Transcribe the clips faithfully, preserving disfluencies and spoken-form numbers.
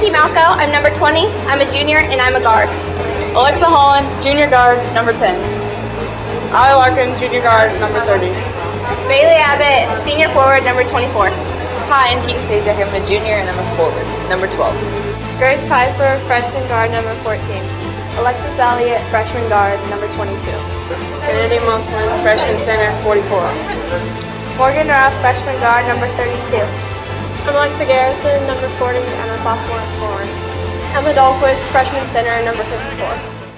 Becky Malco, I'm number twenty. I'm a junior and I'm a guard. Alexa Holland, junior guard, number ten. Allie Larkin, junior guard, number thirty. Bailey Abbott, senior forward, number twenty-four. Hi, I'm Keaton Stasiak. I'm a junior and I'm a forward, number twelve. Grace Pfeiffer, freshman guard, number fourteen. Alexis Elliott, freshman guard, number twenty-two. Kennedy Moslin, freshman center, forty-four. Morgan Ruff, freshman guard, number thirty-two. I'm Alexa Garrison, number forty. I'm a sophomore forward. Emma Dahlquist, freshman center, number fifty-four.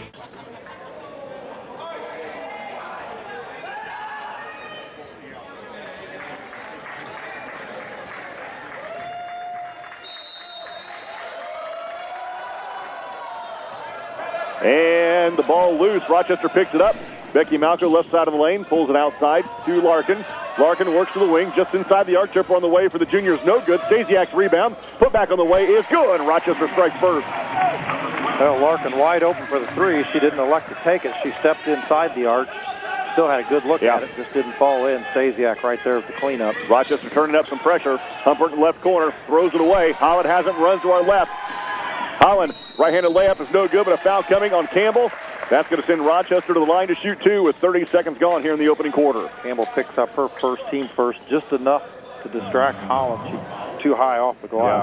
And the ball loose. Rochester picks it up. Becky Malco, left side of the lane, pulls it outside to Larkin. Larkin works to the wing, just inside the arc. Chipper on the way for the juniors, no good. Stasiak's rebound, put back on the way is good. Rochester strikes first. Well, Larkin wide open for the three. She didn't elect to take it. She stepped inside the arc. Still had a good look yeah. at it, just didn't fall in. Stasiak right there with the cleanup. Rochester turning up some pressure. Humpert in the left corner, throws it away. Holland has it, runs to our left. Holland, right-handed layup is no good, but a foul coming on Campbell. That's going to send Rochester to the line to shoot two with thirty seconds gone here in the opening quarter. Campbell picks up her first, team first, just enough to distract Holland. She's too high off the glass.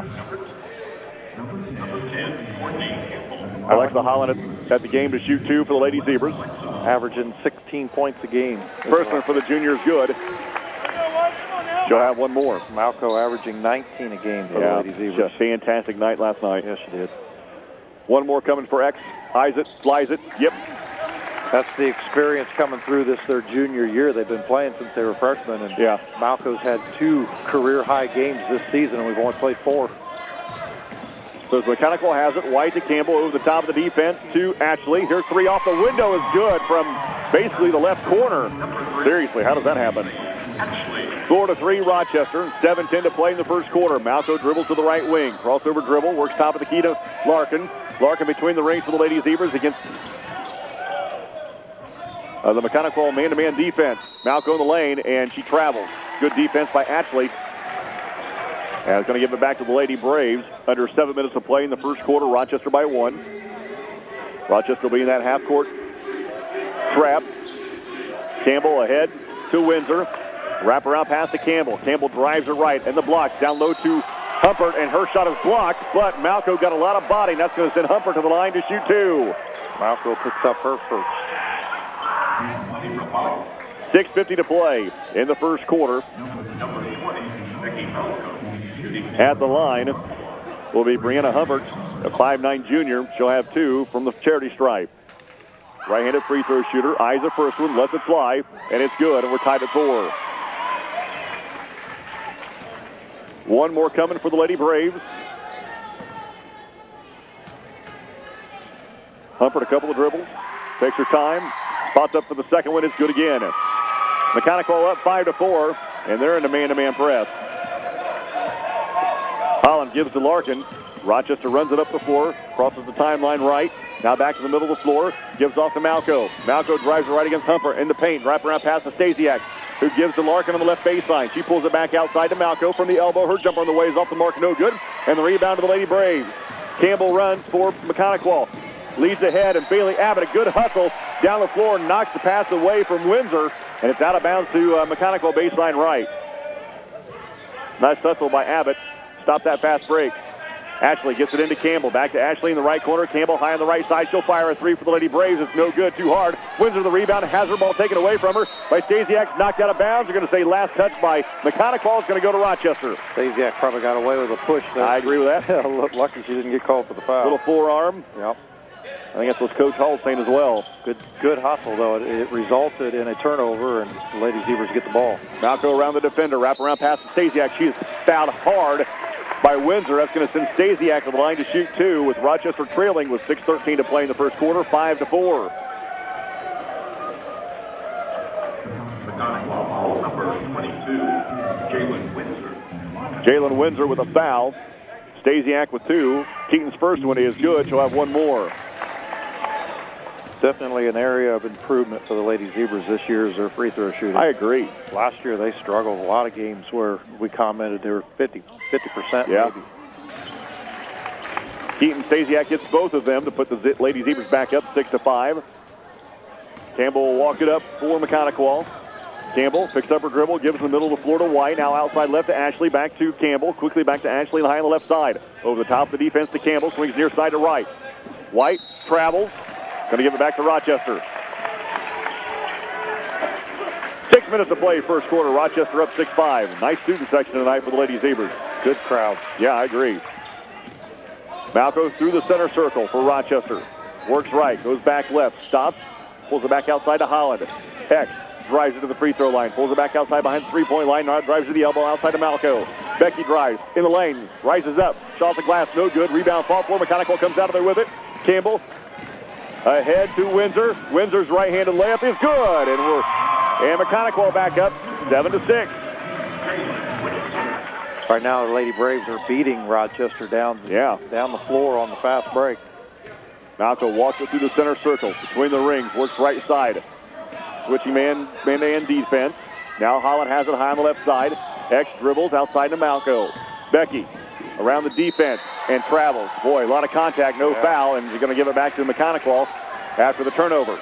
Yeah. Alexa Holland at the game to shoot two for the Lady Zebras. Averaging sixteen points a game. First one for the juniors good. She'll have one more. Malco averaging nineteen a game for yeah, the Lady Zebras. Just fantastic night last night. Yes, she did. One more coming for X. Eyes it, flies it. Yep. That's the experience coming through this their junior year. They've been playing since they were freshmen. And yeah. Malco's had two career-high games this season, and we've only played four. So Mechanical has it. White to Campbell over the top of the defense to Ashley. Her three off the window is good from basically the left corner. Seriously, how does that happen? Four to three, Rochester. seven ten to play in the first quarter. Malco dribbles to the right wing. Crossover dribble. Works top of the key to Larkin. Larkin between the rings for the Lady Zebras against uh, the Mechanical man-to-man defense. Malco in the lane, and she travels. Good defense by Ashley. And it's going to give it back to the Lady Braves. Under seven minutes of play in the first quarter. Rochester by one. Rochester will be in that half-court trap. Campbell ahead to Windsor. Wrap around pass to Campbell. Campbell drives her right, and the block down low to Humpert, and her shot is blocked, but Malco got a lot of body, and that's going to send Humpert to the line to shoot two. Malco picks up her first. six fifty to play in the first quarter. At the line will be Brianna Humpert, a five nine junior. She'll have two from the charity stripe. Right-handed free throw shooter, eyes the first one, lets it fly, and it's good, and we're tied at four. One more coming for the Lady Braves. Humpert a couple of dribbles, takes her time, spots up for the second one, it's good again. Mechanical up five to four, and they're in the man-to-man press. Holland gives to Larkin. Rochester runs it up the floor, crosses the timeline right. Now back to the middle of the floor, gives off to Malco. Malco drives it right against Humpert in the paint. Wrap around pass to Stasiak, who gives to Larkin on the left baseline. She pulls it back outside to Malco from the elbow. Her jumper on the way is off the mark, no good. And the rebound to the Lady Braves. Campbell runs for Mechanical. Leads ahead, and Bailey Abbott, a good hustle down the floor, knocks the pass away from Windsor, and it's out of bounds to uh, Mechanical baseline right. Nice hustle by Abbott. Stop that fast break. Ashley gets it into Campbell. Back to Ashley in the right corner. Campbell high on the right side. She'll fire a three for the Lady Braves. It's no good. Too hard. Windsor the rebound. Has her ball taken away from her by Stasiak. Knocked out of bounds. They're going to say last touch by Mechanical. It's going to go to Rochester. Stasiak probably got away with a push there. I agree with that. Lucky she didn't get called for the foul. Little forearm. Yep. I think that's what Coach Hall's saying as well. Good good hustle, though. It, it resulted in a turnover, and the Lady Zebras get the ball. Malco around the defender. Wrap around pass to Stasiak. She's fouled hard by Windsor. That's going to send Stasiak to the line to shoot two, with Rochester trailing with six thirteen to play in the first quarter, five to four. Number twenty-two, Jalen Windsor. Jalen Windsor with a foul. Stasiak with two. Keaton's first one is good. She'll have one more. Definitely an area of improvement for the Lady Zebras this year is their free throw shooting. I agree. Last year they struggled. A lot of games where we commented they were fifty percent yeah. maybe. Keaton Stasiak gets both of them to put the Lady Zebras back up six to five. Campbell will walk it up for Mechanical. Campbell picks up her dribble, gives in the middle of the floor to White. Now outside left to Ashley, back to Campbell. Quickly back to Ashley, high on the left side. Over the top of the defense to Campbell, swings near side to right. White travels, going to give it back to Rochester. Six minutes to play, first quarter. Rochester up six five. Nice student section tonight for the Lady Zebras. Good crowd. Yeah, I agree. Malco through the center circle for Rochester. Works right, goes back left, stops, pulls it back outside to Holland. X drives it to the free throw line, pulls it back outside behind the three-point line, now drives to the elbow outside to Malco. Becky drives in the lane, rises up, shot the glass, no good. Rebound, fall for Mechanical, comes out of there with it. Campbell ahead to Windsor. Windsor's right-handed layup is good, and we're and Mechanical back up seven to six. Right now, the Lady Braves are beating Rochester down, yeah. down the floor on the fast break. Malco walks it through the center circle, between the rings, works right side. Switching man, man-to-man defense. Now Holland has it high on the left side. X dribbles outside to Malco. Becky around the defense and travels. Boy, a lot of contact, no yeah. foul, and you're going to give it back to Mechanical after the turnover.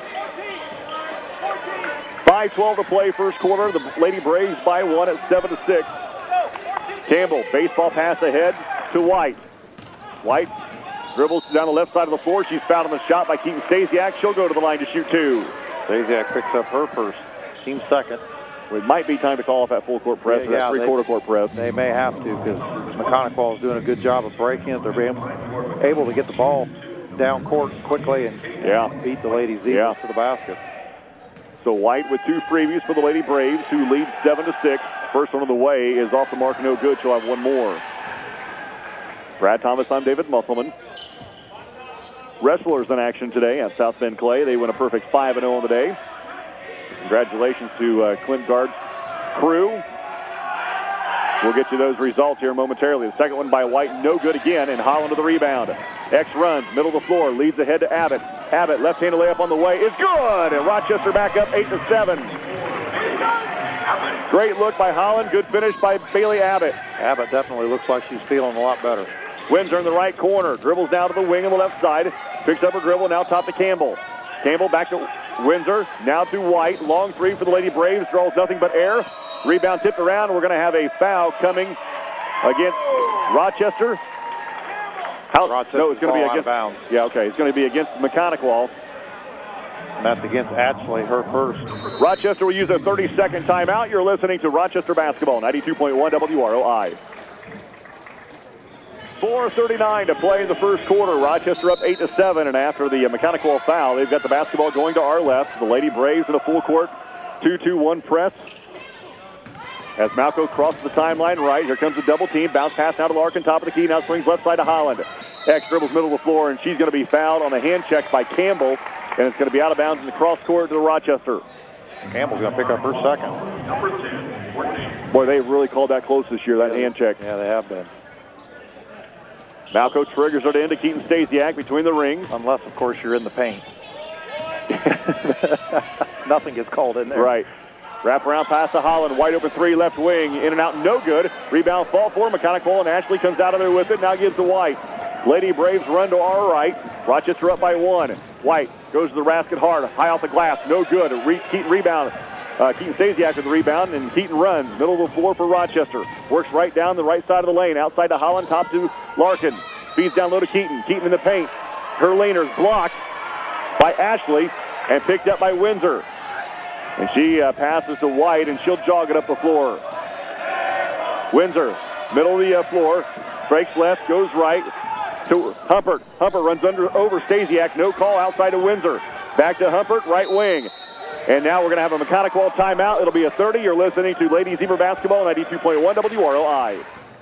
five twelve to play first quarter. The Lady Braves by one at seven to six. Campbell, baseball pass ahead to White. White dribbles down the left side of the floor. She's fouled on the shot by Keaton Stasiak. She'll go to the line to shoot two. Stasiak picks up her first, team second. Well, it might be time to call off that full court press yeah, or that yeah, three-quarter court press. They may have to because Mechanical is doing a good job of breaking it. They're being able to get the ball down court quickly and, yeah. and beat the Lady Zebras yeah. to the basket. So White with two freebies for the Lady Braves, who lead seven to six. First one of the way is off the mark, no good. She'll have one more. Brad Thomas, I'm David Musselman. Wrestlers in action today at South Bend Clay. They win a perfect five and oh on the day. Congratulations to uh, Clint Guard's crew. We'll get you those results here momentarily. The second one by White, no good again, and Holland to the rebound. X runs, middle of the floor, leads ahead to Abbott. Abbott, left-handed layup on the way, is good! And Rochester back up eight to seven. Great look by Holland, good finish by Bailey Abbott. Abbott definitely looks like she's feeling a lot better. Windsor in the right corner, dribbles down to the wing on the left side, picks up her dribble, now top to Campbell. Campbell back to Windsor, now to White. Long three for the Lady Braves, draws nothing but air. Rebound tipped around, and we're going to have a foul coming against Rochester. How, Rochester no, it's going to be against. Bounds. Yeah, okay, it's going to be against Mechanical. And that's against Ashley, her first. Rochester will use a thirty-second timeout. You're listening to Rochester Basketball, ninety-two point one W R O I. four thirty-nine to play in the first quarter. Rochester up eight to seven, and after the Mechanical foul, they've got the basketball going to our left. The Lady Braves in a full court two two one press. As Malco crosses the timeline right, here comes a double team. Bounce pass now to Larkin, top of the key. Now swings left side to Holland. X dribbles middle of the floor, and she's going to be fouled on the hand check by Campbell, and it's going to be out of bounds in the cross court to the Rochester. Campbell's going to pick up her second. Number ten, fourteen. Boy, they've really called that close this year, that yeah, hand check. Yeah, they have been. Malco triggers it into Keaton Stasiak between the rings. Unless, of course, you're in the paint. Nothing gets called in there. Right. Wrap around pass to Holland. Wide open three, left wing. In and out, no good. Rebound fall for Mechanical, and Ashley comes out of there with it. Now gives to White. Lady Braves run to our right. Rochester up by one. White goes to the basket hard. High off the glass, no good. Re- Keaton rebound. Uh, Keaton Stasiak with the rebound, and Keaton runs. Middle of the floor for Rochester. Works right down the right side of the lane. Outside to Holland, top to Larkin. Feeds down low to Keaton. Keaton in the paint. Her laner's blocked by Ashley and picked up by Windsor. And she uh, passes to White, and she'll jog it up the floor. Windsor, middle of the uh, floor, breaks left, goes right to Humpert. Humpert runs under over Stasiak. No call outside to Windsor. Back to Humpert, right wing. And now we're going to have a Mechanical timeout. It'll be a thirty. You're listening to Lady Zebra Basketball, ninety-two point one W R O I.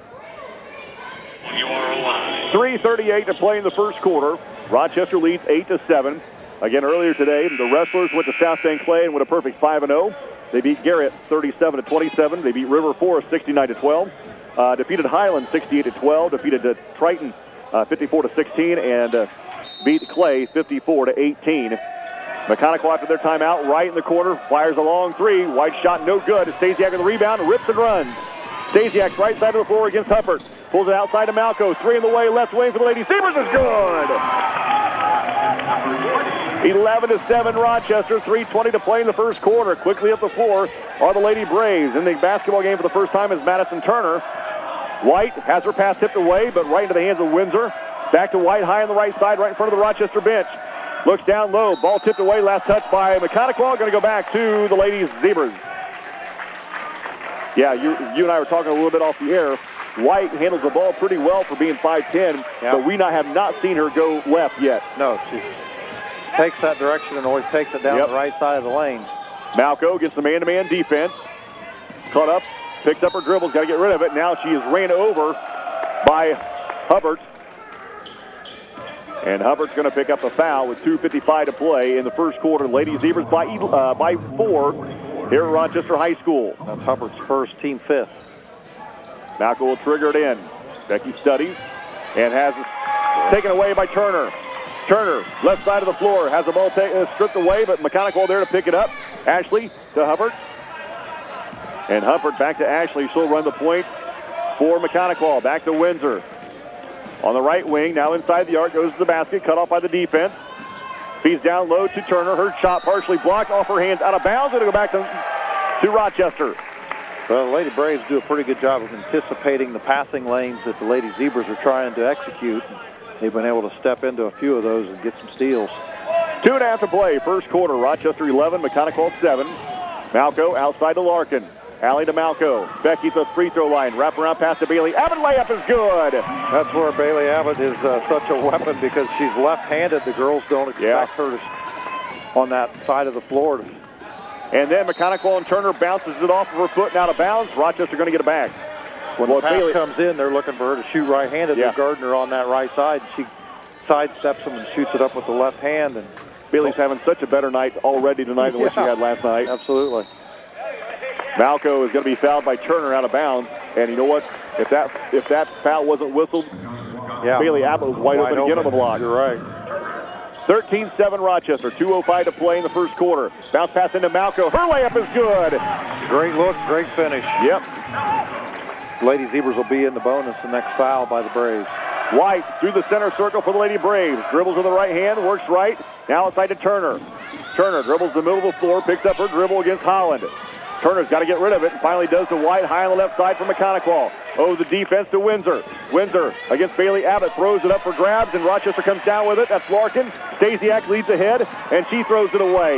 W R O I. three thirty-eight to play in the first quarter. Rochester leads eight to seven. Again, earlier today, the Wrestlers went to South Bend Clay and went a perfect five and oh. They beat Garrett thirty-seven to twenty-seven. They beat River Forest sixty-nine to twelve. Uh, defeated Highland sixty-eight to twelve. Defeated uh, Triton uh, fifty-four to sixteen, and uh, beat Clay fifty-four to eighteen. Mechanical after their timeout, right in the corner, fires a long three. White shot, no good. Stasiak with the rebound, rips and runs. Stasiak right side of the floor against Humpert. Pulls it outside to Malco. Three in the way, left wing for the Lady Zebras is good. eleven to seven Rochester, three twenty to play in the first quarter. Quickly up the floor are the Lady Braves. In the basketball game for the first time is Madison Turner. White has her pass tipped away, but right into the hands of Windsor. Back to White, high on the right side, right in front of the Rochester bench. Looks down low, ball tipped away, last touch by McConaughey. Going to go back to the Lady Zebras. Yeah, you, you and I were talking a little bit off the air. White handles the ball pretty well for being five ten, yeah. but we not, have not seen her go left yet. No, she takes that direction and always takes it down yep. the right side of the lane. Malco gets the man-to-man defense. Caught up, picks up her dribbles, got to get rid of it. Now she is ran over by Hubbard. And Hubbard's going to pick up a foul with two fifty-five to play in the first quarter. Lady Zebras by, uh, by four here at Rochester High School. That's Hubbard's first, team fifth. Malco will trigger it in. Becky studies and has it taken away by Turner. Turner, left side of the floor, has the ball take, uh, stripped away, but McConaughey there to pick it up. Ashley to Hubbard. And Hubbard back to Ashley. She'll run the point for McConaughey. Back to Windsor. On the right wing, now inside the arc, goes to the basket, cut off by the defense. Feeds down low to Turner. Her shot partially blocked off her hands, out of bounds. It'll go back to, to Rochester. Well, the Lady Braves do a pretty good job of anticipating the passing lanes that the Lady Zebras are trying to execute. They've been able to step into a few of those and get some steals. Two and a half to play, first quarter. Rochester eleven, McConaughey seven. Malco outside to Larkin. Alley to Malco. Becky to the free throw line. Wrap around pass to Bailey Abbott. Layup is good. That's where Bailey Abbott is uh, such a weapon because she's left-handed. The girls don't expect yeah. her to, on that side of the floor. To... And then McConaughey and Turner bounces it off of her foot and out of bounds. Rochester going to get it back. When well, the pass Bailey... comes in, they're looking for her to shoot right-handed. Yeah. There's Gardner on that right side. She sidesteps them and shoots it up with the left hand. And Bailey's having such a better night already tonight than yeah. what she had last night. Absolutely. Malco is going to be fouled by Turner out of bounds. And you know what? If that if that foul wasn't whistled, yeah. Bailey Abbott was wide, wide open, open again on the block. You're right. thirteen seven Rochester, two oh five to play in the first quarter. Bounce pass into Malco. Her layup is good. Great look, great finish. Yep. Lady Zebras will be in the bonus the next foul by the Braves. White through the center circle for the Lady Braves. Dribbles with the right hand, works right. Now outside to Turner. Turner dribbles the middle of the floor, picks up her dribble against Holland. Turner's got to get rid of it and finally does to White, high on the left side for McConaughey. Oh, the defense to Windsor. Windsor against Bailey Abbott throws it up for grabs, and Rochester comes down with it. That's Larkin. Stasiak leads ahead, and she throws it away.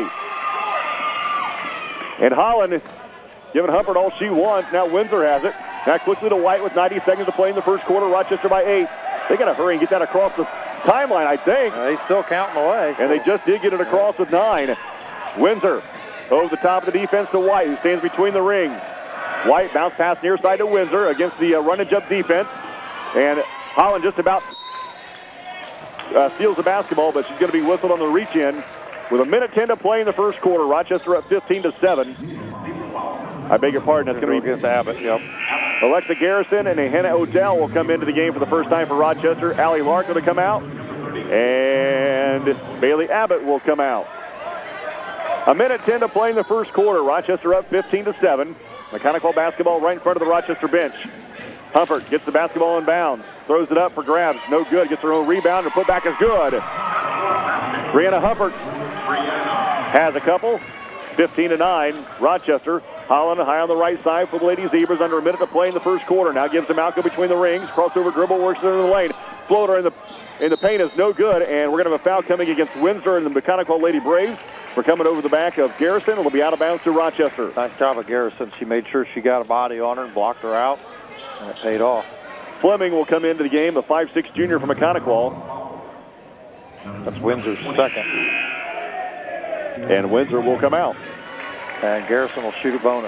And Holland giving Hubbard all she wants. Now Windsor has it. Now quickly to White with ninety seconds to play in the first quarter. Rochester by eight. They got to hurry and get that across the timeline, I think. Uh, he's still counting away. And they just did get it across with nine. Windsor over the top of the defense to White, who stands between the rings. White bounce pass near side to Windsor against the uh, run and jump defense. And Holland just about uh, steals the basketball, but she's going to be whistled on the reach in. With a minute ten to play in the first quarter, Rochester up fifteen to seven. I beg your pardon, that's going to be against Abbott. Yep. Alexa Garrison and Hannah Odell will come into the game for the first time for Rochester. Allie Larkin will come out, and Bailey Abbott will come out. A minute ten to play in the first quarter. Rochester up fifteen to seven. McConaughey basketball right in front of the Rochester bench. Humpert gets the basketball in bounds, throws it up for grabs, no good. Gets her own rebound. Her putback is good. Brianna Humpert has a couple. fifteen to nine. Rochester. Holland high on the right side for the Lady Zebras. Under a minute to play in the first quarter. Now gives to Malco between the rings. Crossover dribble, works it in the lane. Floater in the in the paint is no good, and we're going to have a foul coming against Windsor and the McConaughey Lady Braves. We're coming over the back of Garrison. It'll be out of bounds to Rochester. Nice job of Garrison. She made sure she got a body on her and blocked her out, and it paid off. Fleming will come into the game, a five six junior from McConaughey. That's Windsor's second. And Windsor will come out. And Garrison will shoot a bonus.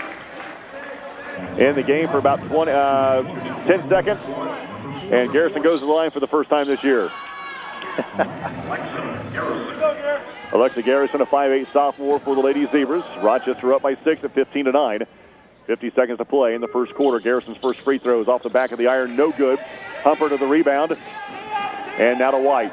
In the game for about twenty, uh, ten seconds. And Garrison goes to the line for the first time this year. Alexa Garrison, a five eight sophomore for the Lady Zebras. Rochester up by six at fifteen to nine. fifty seconds to play in the first quarter. Garrison's first free throw is off the back of the iron. No good. Humper to the rebound. And now to White.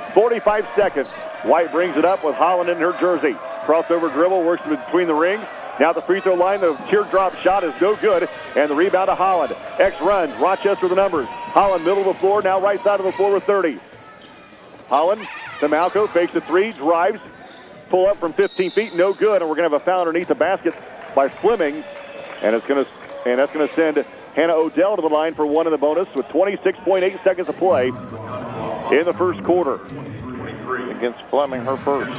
forty-five seconds. White brings it up with Holland in her jersey. Crossover dribble, works between the rings. Now at the free throw line, the teardrop shot is no good, and the rebound to Holland. X runs, Rochester the numbers. Holland middle of the floor, now right side of the floor with thirty. Holland to Malco, fakes the three, drives, pull up from fifteen feet, no good, and we're going to have a foul underneath the basket by Fleming, and it's going to, and that's going to send Hannah Odell to the line for one in the bonus with twenty-six point eight seconds to play in the first quarter. Against Fleming, her first.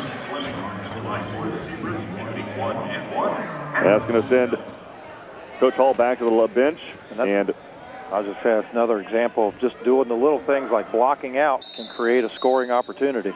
That's going to send Coach Hall back to the bench. And, and I was just saying, that's another example of just doing the little things like blocking out can create a scoring opportunity.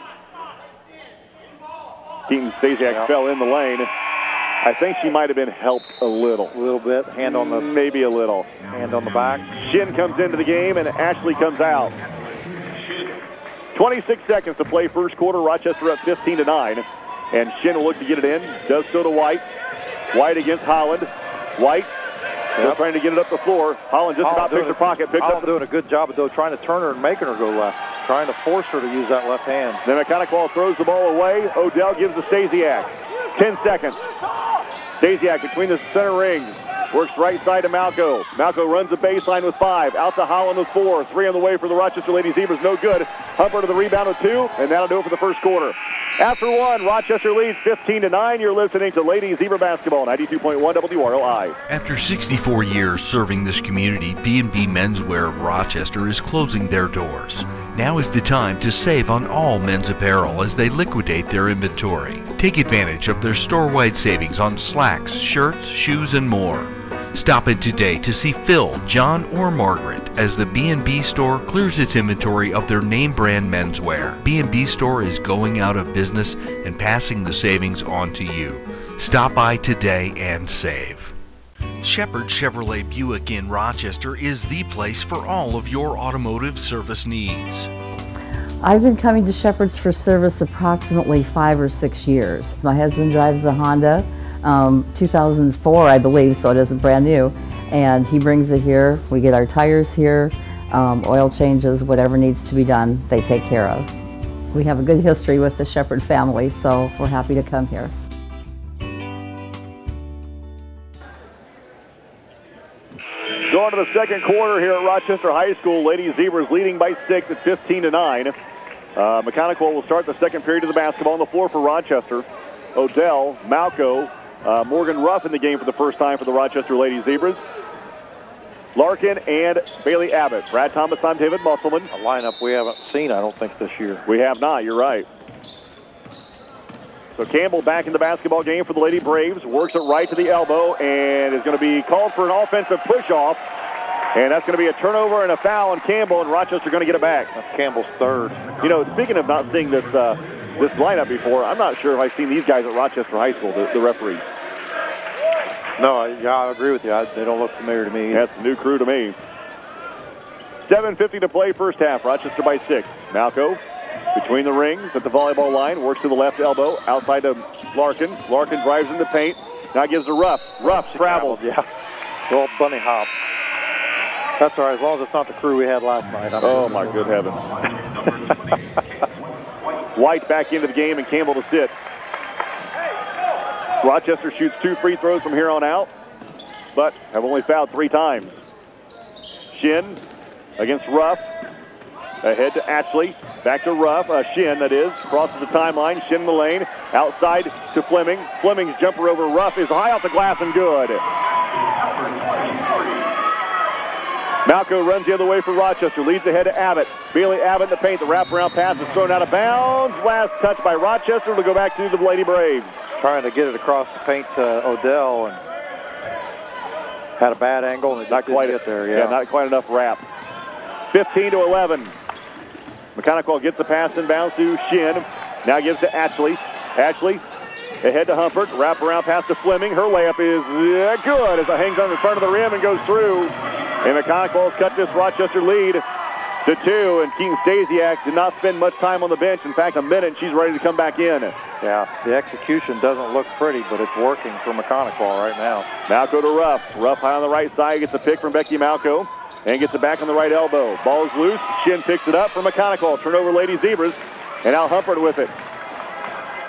Keaton Stasiak yeah. fell in the lane. I think she might have been helped a little. A little bit. Hand on the... Maybe a little. Hand on the back. Shin comes into the game, and Ashley comes out. twenty-six seconds to play first quarter. Rochester up fifteen to nine. And Shin will look to get it in. Does so to White. White against Holland. White still yep. trying to get it up the floor. Holland just Holland about picks her pocket. Picks Holland up the... doing a good job of though, trying to turn her and making her go left. Trying to force her to use that left hand. Then Mechanical throws the ball away. Odell gives to Stasiak. Ten seconds. Stasiak between the center rings. Works right side to Malco. Malco runs the baseline with five. Out to Holland with four. Three on the way for the Rochester Lady Zebras. No good. Humper to the rebound with two. And that'll do it for the first quarter. After one, Rochester leads fifteen to nine. You're listening to Lady Zebra Basketball, ninety-two point one W R O I. After sixty-four years serving this community, B and B Menswear of Rochester is closing their doors. Now is the time to save on all men's apparel as they liquidate their inventory. Take advantage of their store-wide savings on slacks, shirts, shoes, and more. Stop in today to see Phil, John, or Margaret as the B and B store clears its inventory of their name brand menswear. B and B store is going out of business and passing the savings on to you. Stop by today and save. Shepherd Chevrolet Buick in Rochester is the place for all of your automotive service needs. I've been coming to Shepherd's for service approximately five or six years. My husband drives the Honda, um, two thousand four I believe, so it isn't brand new, and he brings it here. We get our tires here, um, oil changes, whatever needs to be done, they take care of. We have a good history with the Shepherd family, so we're happy to come here. Going to the second quarter here at Rochester High School. Lady Zebras leading by six at fifteen to nine. Uh, Mechanical will start the second period of the basketball on the floor for Rochester. Odell, Malco, uh, Morgan Ruff in the game for the first time for the Rochester Lady Zebras. Larkin and Bailey Abbott. Brad Thomas, I'm David Musselman. A lineup we haven't seen, I don't think, this year. We have not, you're right. So Campbell back in the basketball game for the Lady Braves. Works it right to the elbow and is going to be called for an offensive push-off. And that's going to be a turnover and a foul on Campbell, and Rochester going to get it back. That's Campbell's third. You know, speaking of not seeing this uh, this lineup before, I'm not sure if I've seen these guys at Rochester High School, the, the referees. No, I, yeah, I agree with you. I, they don't look familiar to me. That's a new crew to me. seven fifty to play first half. Rochester by six. Malco between the rings at the volleyball line. Works to the left elbow. Outside to Larkin. Larkin drives in the paint. Now gives to Ruff. Ruff travels. Yeah. Little bunny hop. That's all right, as long as it's not the crew we had last night. I'm oh, my good heavens. White back into the game and Campbell to sit. Rochester shoots two free throws from here on out, but have only fouled three times. Shin against Ruff. Ahead to Ashley. Back to Ruff. Uh, Shin, that is. Crosses the timeline. Shin in the lane. Outside to Fleming. Fleming's jumper over Ruff is high off the glass and good. Malco runs the other way for Rochester. Leads ahead to Abbott. Bailey Abbott in the paint. The wraparound pass is thrown out of bounds. Last touch by Rochester. It'll go back to the Lady Braves. Trying to get it across the paint to Odell and had a bad angle and it not quite get there. Yeah. yeah, not quite enough wrap. fifteen to eleven. Mechanical gets the pass inbounds to Shin. Now gives to Ashley. Ashley ahead to Humpert. Wraparound pass to Fleming. Her layup is uh, good as it hangs on the front of the rim and goes through. And Mechanical has cut this Rochester lead to two. And Keaton Stasiak did not spend much time on the bench. In fact, a minute, and she's ready to come back in. Yeah, the execution doesn't look pretty, but it's working for Mechanical right now. Malco to Ruff. Ruff high on the right side. Gets a pick from Becky Malco. And gets it back on the right elbow. Ball is loose. Shin picks it up for Mechanical. Turnover Lady Zebras. And now Humpert with it.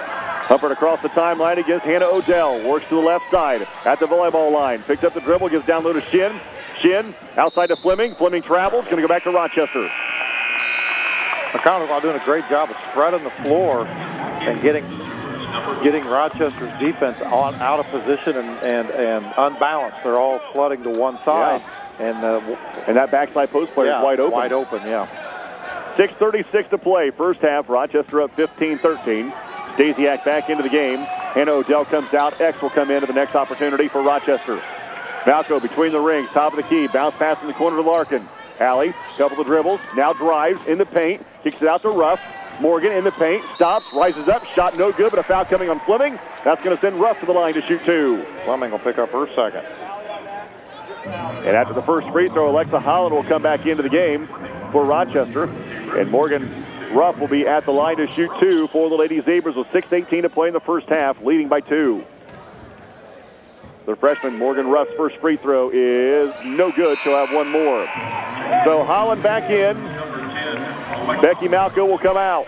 Humphrey across the timeline against Hannah Odell. Works to the left side at the volleyball line. Picks up the dribble, gives down low to Shin. Shin outside to Fleming. Fleming travels. Going to go back to Rochester. McConaughey doing a great job of spreading the floor and getting getting Rochester's defense on, out of position and, and, and unbalanced. They're all flooding to one side. Yeah. And uh, and that backside post player yeah, is wide open. Wide open, yeah. six thirty-six to play. First half, Rochester up fifteen thirteen. Stasiak back into the game. Hannah Odell comes out. X will come into the next opportunity for Rochester. Malco between the rings, top of the key. Bounce pass in the corner to Larkin. Alley, couple of dribbles, now drives in the paint. Kicks it out to Ruff. Morgan in the paint, stops, rises up. Shot no good, but a foul coming on Fleming. That's going to send Ruff to the line to shoot two. Fleming will pick up her second. And after the first free throw, Alexa Holland will come back into the game for Rochester. And Morgan Ruff will be at the line to shoot two for the Lady Zebras with six eighteen to play in the first half, leading by two. The freshman Morgan Ruff's first free throw is no good. She'll have one more. So Holland back in. Becky Malco will come out.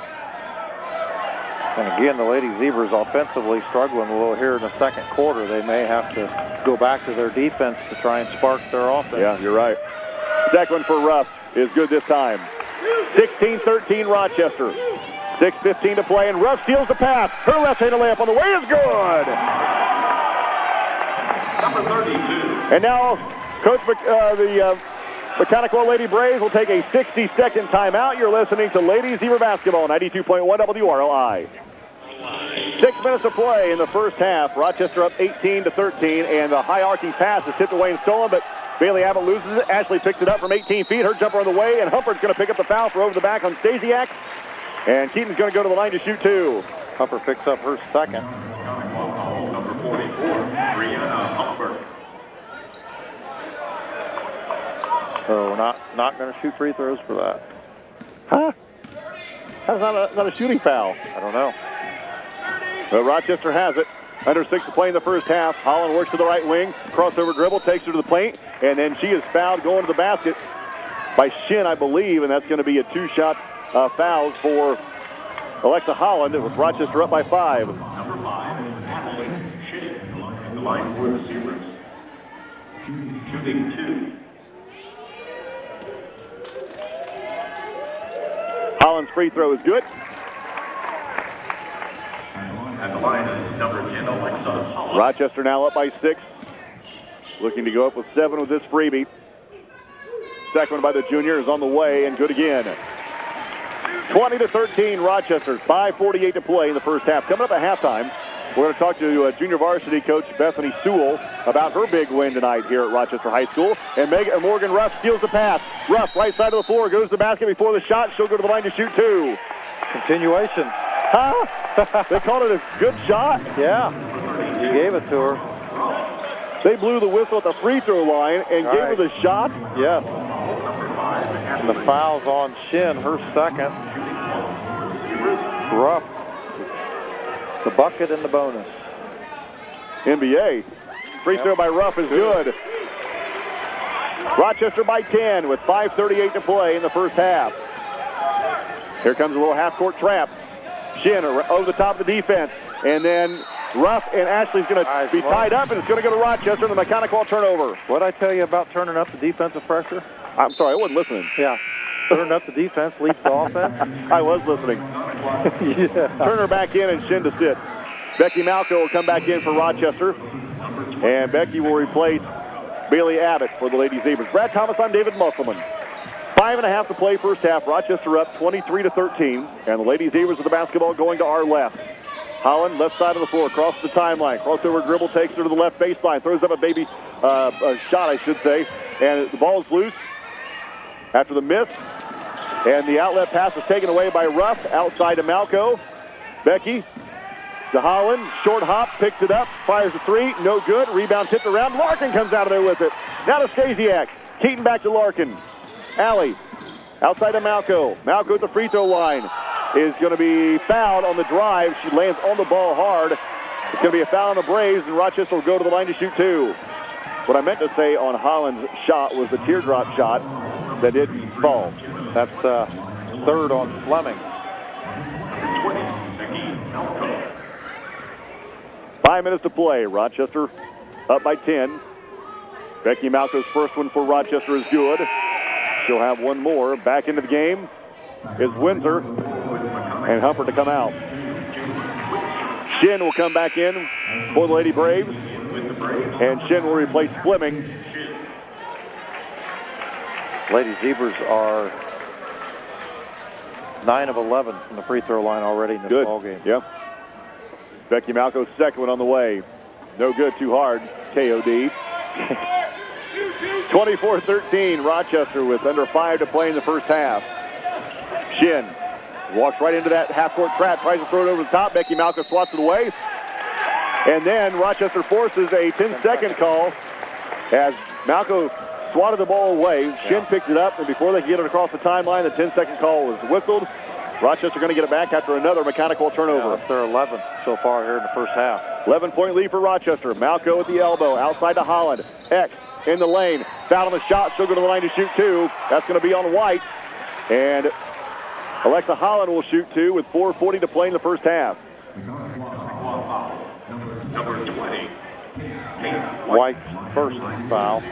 And again, the Lady Zebras offensively struggling a little here in the second quarter. They may have to go back to their defense to try and spark their offense. Yeah, you're right. Second one for Ruff is good this time. sixteen thirteen Rochester. six fifteen to play, and Ruff steals the pass. Her left-handed layup on the way is good. Number thirty-two. And now, Coach Mc, uh, the uh, Mechanical Lady Braves will take a sixty-second timeout. You're listening to Lady Zebra Basketball, ninety-two point one W R L I. Six minutes to play in the first half. Rochester up eighteen to thirteen, and the high arcing pass is tipped away and stolen, but Bailey Abbott loses it. Ashley picks it up from eighteen feet. Her jumper on the way, and Humper's going to pick up the foul for over the back on Stasiak. And Keaton's going to go to the line to shoot two. Humper picks up her second. Number forty-four, Brianna Humper. So not not going to shoot free throws for that. Huh? That's not a, not a shooting foul. I don't know. But Rochester has it. Under six to play in the first half. Holland works to the right wing. Crossover dribble, takes her to the paint. And then she is fouled going to the basket by Shin, I believe. And that's going to be a two-shot uh, foul for Alexa Holland with Rochester up by five. Number five, Ashley Shin, along the line for the Zebras. Shooting two. Holland's free throw is good. At the line is number ten, Alexa Holland. Rochester now up by six. Looking to go up with seven with this freebie. Second one by the junior is on the way and good again. twenty to thirteen Rochester. five forty-eight to play in the first half. Coming up at halftime, we're going to talk to uh, junior varsity coach Bethany Sewell about her big win tonight here at Rochester High School. And Megan, Morgan Ruff steals the pass. Ruff, right side of the floor, goes to the basket before the shot. She'll go to the line to shoot two. Continuation. Huh? They called it a good shot. Yeah, you gave it to her. They blew the whistle at the free throw line and All gave right. her the shot. Yes. And the foul's on Shin, her second. Ruff. The bucket and the bonus. N B A. Free throw by Ruff is good. Rochester by ten with five thirty-eight to play in the first half. Here comes a little half-court trap. Shin over the top of the defense. And then Ruff and Ashley's going to be tied up, and it's going to go to Rochester, and the mechanical turnover. What'd I tell you about turning up the defensive pressure? I'm sorry, I wasn't listening. Yeah. Turning up the defense leads to offense. I was listening. Yeah. Turn her back in and Shin to sit. Becky Malco will come back in for Rochester. And Becky will replace Bailey Abbott for the Lady Zebras. Brad Thomas, I'm David Musselman. Five and a half to play first half. Rochester up twenty-three to thirteen. And the Lady Zebras with the basketball going to our left. Holland, left side of the floor, across the timeline. Crossover dribble, takes her to the left baseline. Throws up a baby uh, a shot, I should say. And the ball's loose after the miss. And the outlet pass is taken away by Ruff. Outside to Malco. Becky to Holland. Short hop, picks it up, fires a three. No good. Rebound tipped around. Larkin comes out of there with it. Now to Stasiak. Keaton back to Larkin. Alley. Outside to Malco. Malco at the free throw line is going to be fouled on the drive. She lands on the ball hard. It's going to be a foul on the Braves, and Rochester will go to the line to shoot two. What I meant to say on Holland's shot was the teardrop shot that didn't fall. That's uh, third on Fleming. Five minutes to play. Rochester up by ten. Becky Malco's first one for Rochester is good. She'll have one more. Back into the game is Windsor and Humphrey to come out. Shin will come back in for the Lady Braves, and Shin will replace Fleming. Lady Zebras are nine of eleven from the free throw line already in this Good. ball game. Yep. Becky Malco's second one on the way. No good, too hard. K O D. twenty-four thirteen, Rochester with under five to play in the first half. Shin walks right into that half-court trap, tries to throw it over the top. Becky Malco swats it away. And then Rochester forces a ten-second call as Malco swatted the ball away. Shin picked it up, and before they could get it across the timeline, the ten-second call was whistled. Rochester going to get it back after another mechanical turnover. Yeah, that's their eleventh so far here in the first half. eleven-point lead for Rochester. Malco at the elbow, outside to Holland. X in the lane. Foul on the shot. She'll go to the line to shoot two. That's going to be on White. And Alexa Holland will shoot two with four forty to play in the first half. Number twenty. White's first foul.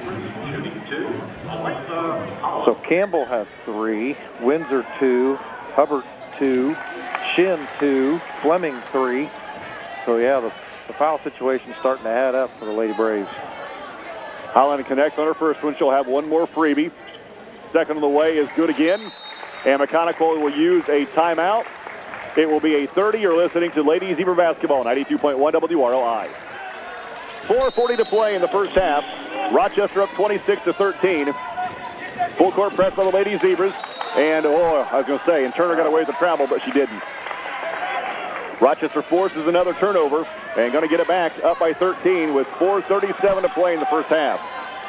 So Campbell has three, Windsor two, Hubbard two, Shin two, Fleming three. So yeah, the, the foul situation's starting to add up for the Lady Braves. Holland connects on her first one. She'll have one more freebie. Second on the way is good again. And McConaughey will use a timeout. It will be a thirty. You're listening to Lady Zebra Basketball, ninety-two point one W R L I. four forty to play in the first half. Rochester up twenty-six to thirteen. Full court press by the Lady Zebras. And, oh, I was going to say, and Turner got away with the travel, but she didn't. Rochester forces another turnover and going to get it back up by thirteen with four thirty-seven to play in the first half.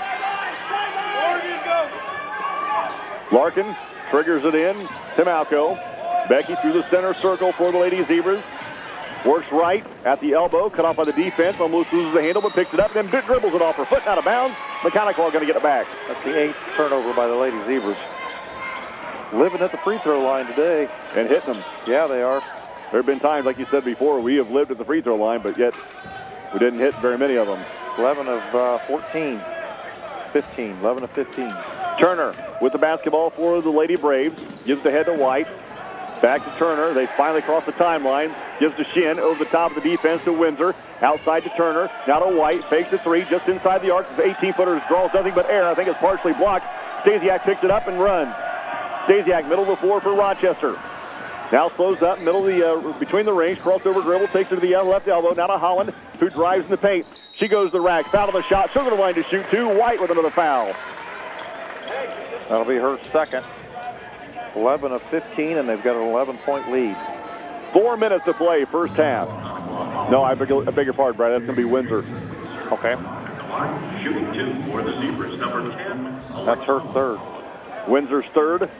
Larkin triggers it in to Malco. Becky through the center circle for the Lady Zebras. Works right at the elbow, cut off by the defense. Almost loses the handle, but picks it up, then dribbles it off her foot, out of bounds. McConaughey going to get it back. That's the eighth turnover by the Lady Zebras. Living at the free throw line today. And hitting them. Yeah, they are. There have been times, like you said before, we have lived at the free throw line, but yet we didn't hit very many of them. eleven of uh, fourteen. fifteen. eleven of fifteen. Turner with the basketball for the Lady Braves. Gives the head to White. Back to Turner. They finally cross the timeline. Gives to Shin over the top of the defense to Windsor. Outside to Turner. Now to White. Fakes the three just inside the arc. The eighteen-footer draws nothing but air. I think it's partially blocked. Stasiak picks it up and runs. Stasiak, middle of the floor for Rochester. Now slows up, middle of the, uh, between the range, crossover dribble, takes it to the left elbow. Now to Holland, who drives in the paint. She goes to the rack. Foul on the shot. She'll go to the line to shoot two. White with another foul. That'll be her second. eleven of fifteen, and they've got an eleven-point lead. Four minutes to play, first half. No, I beg, I beg your pardon, Brad. That's going to be Windsor. Okay. Shooting two for the Zebras, number ten. That's her third. Windsor's third.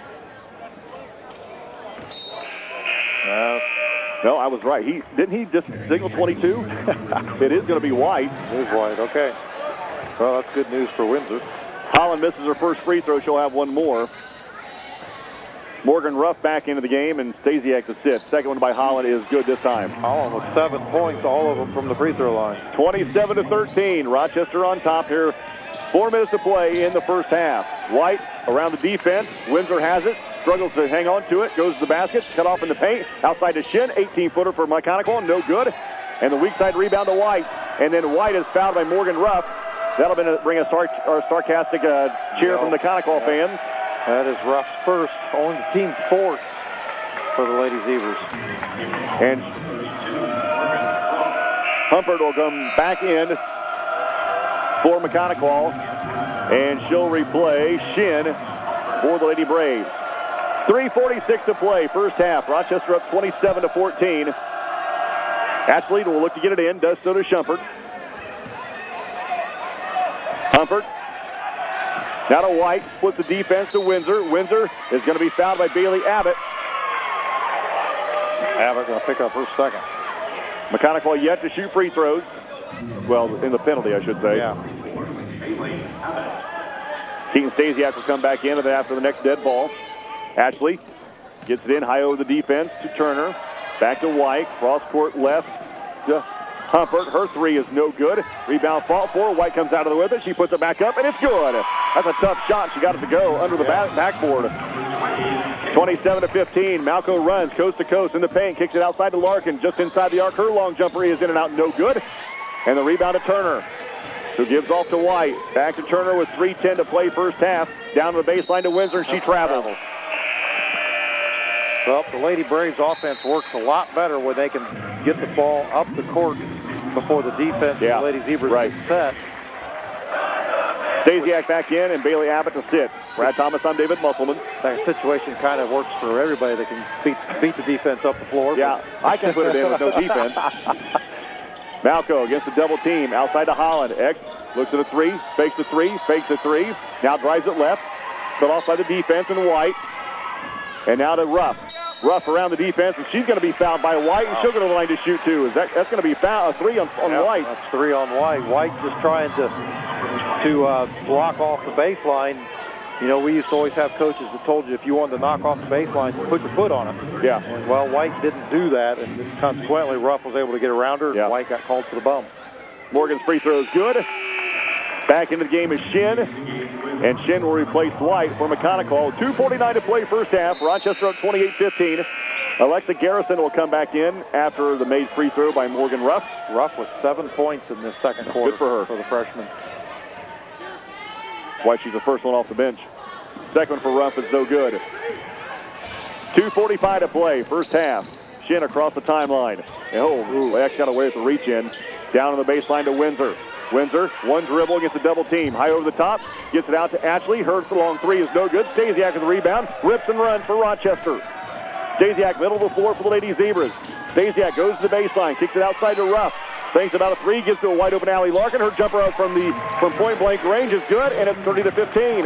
Uh, no, I was right. He didn't he just signal twenty-two? It is going to be White. It is White, okay. Well, that's good news for Windsor. Holland misses her first free throw. She'll have one more. Morgan Ruff back into the game, and Stasiak to sit. Second one by Holland is good this time. Holland with seven points, all of them from the free throw line. twenty-seven to thirteen. Rochester on top here. Four minutes to play in the first half. White around the defense. Windsor has it. Struggles to hang on to it. Goes to the basket. Cut off in the paint. Outside to Shin. eighteen-footer for McConaughey. No good. And the weak side rebound to White. And then White is fouled by Morgan Ruff. That'll bring a sar or sarcastic uh, cheer from the McConaughey fans. That is Ruff's first, only the team's fourth for the Lady Zebras. And Humphrey will come back in for McConaughey, and she'll replay Shin for the Lady Braves. three forty-six to play, first half. Rochester up twenty-seven to fourteen. Ashley will look to get it in, does so to Shumpert. Humphrey. Now to White, splits the defense to Windsor. Windsor is going to be fouled by Bailey Abbott. Abbott going to pick up her second. McConaughey yet to shoot free throws. Well, in the penalty, I should say. Yeah. Keaton Stasiak will come back in after the next dead ball. Ashley gets it in high over the defense to Turner. Back to White, cross court left to Humpert, her three is no good. Rebound fought for. White comes out of the with it. She puts it back up, and it's good. That's a tough shot. She got it to go under the back backboard. twenty-seven to fifteen. Malco runs coast to coast in the paint. Kicks it outside to Larkin. Just inside the arc. Her long jumper is in and out. No good. And the rebound to Turner, who gives off to White. Back to Turner with three ten to play first half. Down to the baseline to Windsor, and she travels. Well, the Lady Braves offense works a lot better when they can get the ball up the court before the defense yeah, of the Lady Zebras right. is set. Stasiak back in and Bailey Abbott to sit. Brad Thomas on David Musselman. That situation kind of works for everybody that can beat, beat the defense up the floor. Yeah, I can put it in with no defense. Malco against the double team. Outside to Holland. X looks at a three, fakes the three, fakes the three. Now drives it left. Cut off by the defense and White. And now to Ruff. Ruff around the defense, and she's going to be fouled by White, and she'll go to the line to shoot two. Is that, that's going to be foul, a three on, on yeah, White. That's three on White. White just trying to to uh, block off the baseline. You know, we used to always have coaches that told you if you wanted to knock off the baseline, put your foot on it. Yeah. And, well, White didn't do that, and consequently, Ruff was able to get around her, and yeah. White got called for the bump. Morgan's free throw is good. Back into the game is Shin, and Shin will replace White for McConaughey. two forty-nine to play first half. Rochester up twenty-eight fifteen. Alexa Garrison will come back in after the made free throw by Morgan Ruff. Ruff with seven points in this second quarter. Good for her. For the freshman. White, she's the first one off the bench. Second for Ruff is no good. two forty-five to play first half. Shin across the timeline. Oh, X got away with the reach in. Down on the baseline to Windsor. Windsor, one dribble against the double team. High over the top, gets it out to Ashley. Her long three is no good. Stasiak with the rebound, rips and runs for Rochester. Stasiak, middle of the floor for the Lady Zebras. Stasiak goes to the baseline, kicks it outside to Ruff. Thinks about a three, gives to a wide open Allie Larkin. Her jumper out from the from point blank range is good, and it's thirty to fifteen.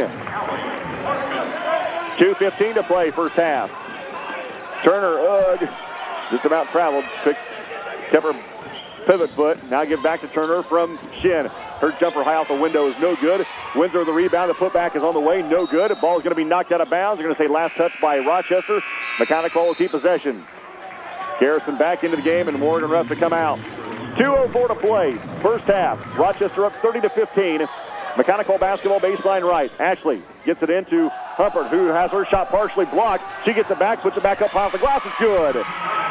two fifteen to play first half. Turner, ugh, just about traveled, picked, kept her pivot foot. Now give back to Turner from Shin. Her jumper high out the window is no good. Windsor the rebound. The putback is on the way. No good. The ball is going to be knocked out of bounds. They're going to say last touch by Rochester. McConaughey will keep possession. Garrison back into the game, and Morgan Ruff to come out. two oh four to play. First half. Rochester up thirty to fifteen. McConaughey basketball baseline right. Ashley gets it into Humpert, who has her shot partially blocked. She gets it back, puts it back up off the glass. It's good.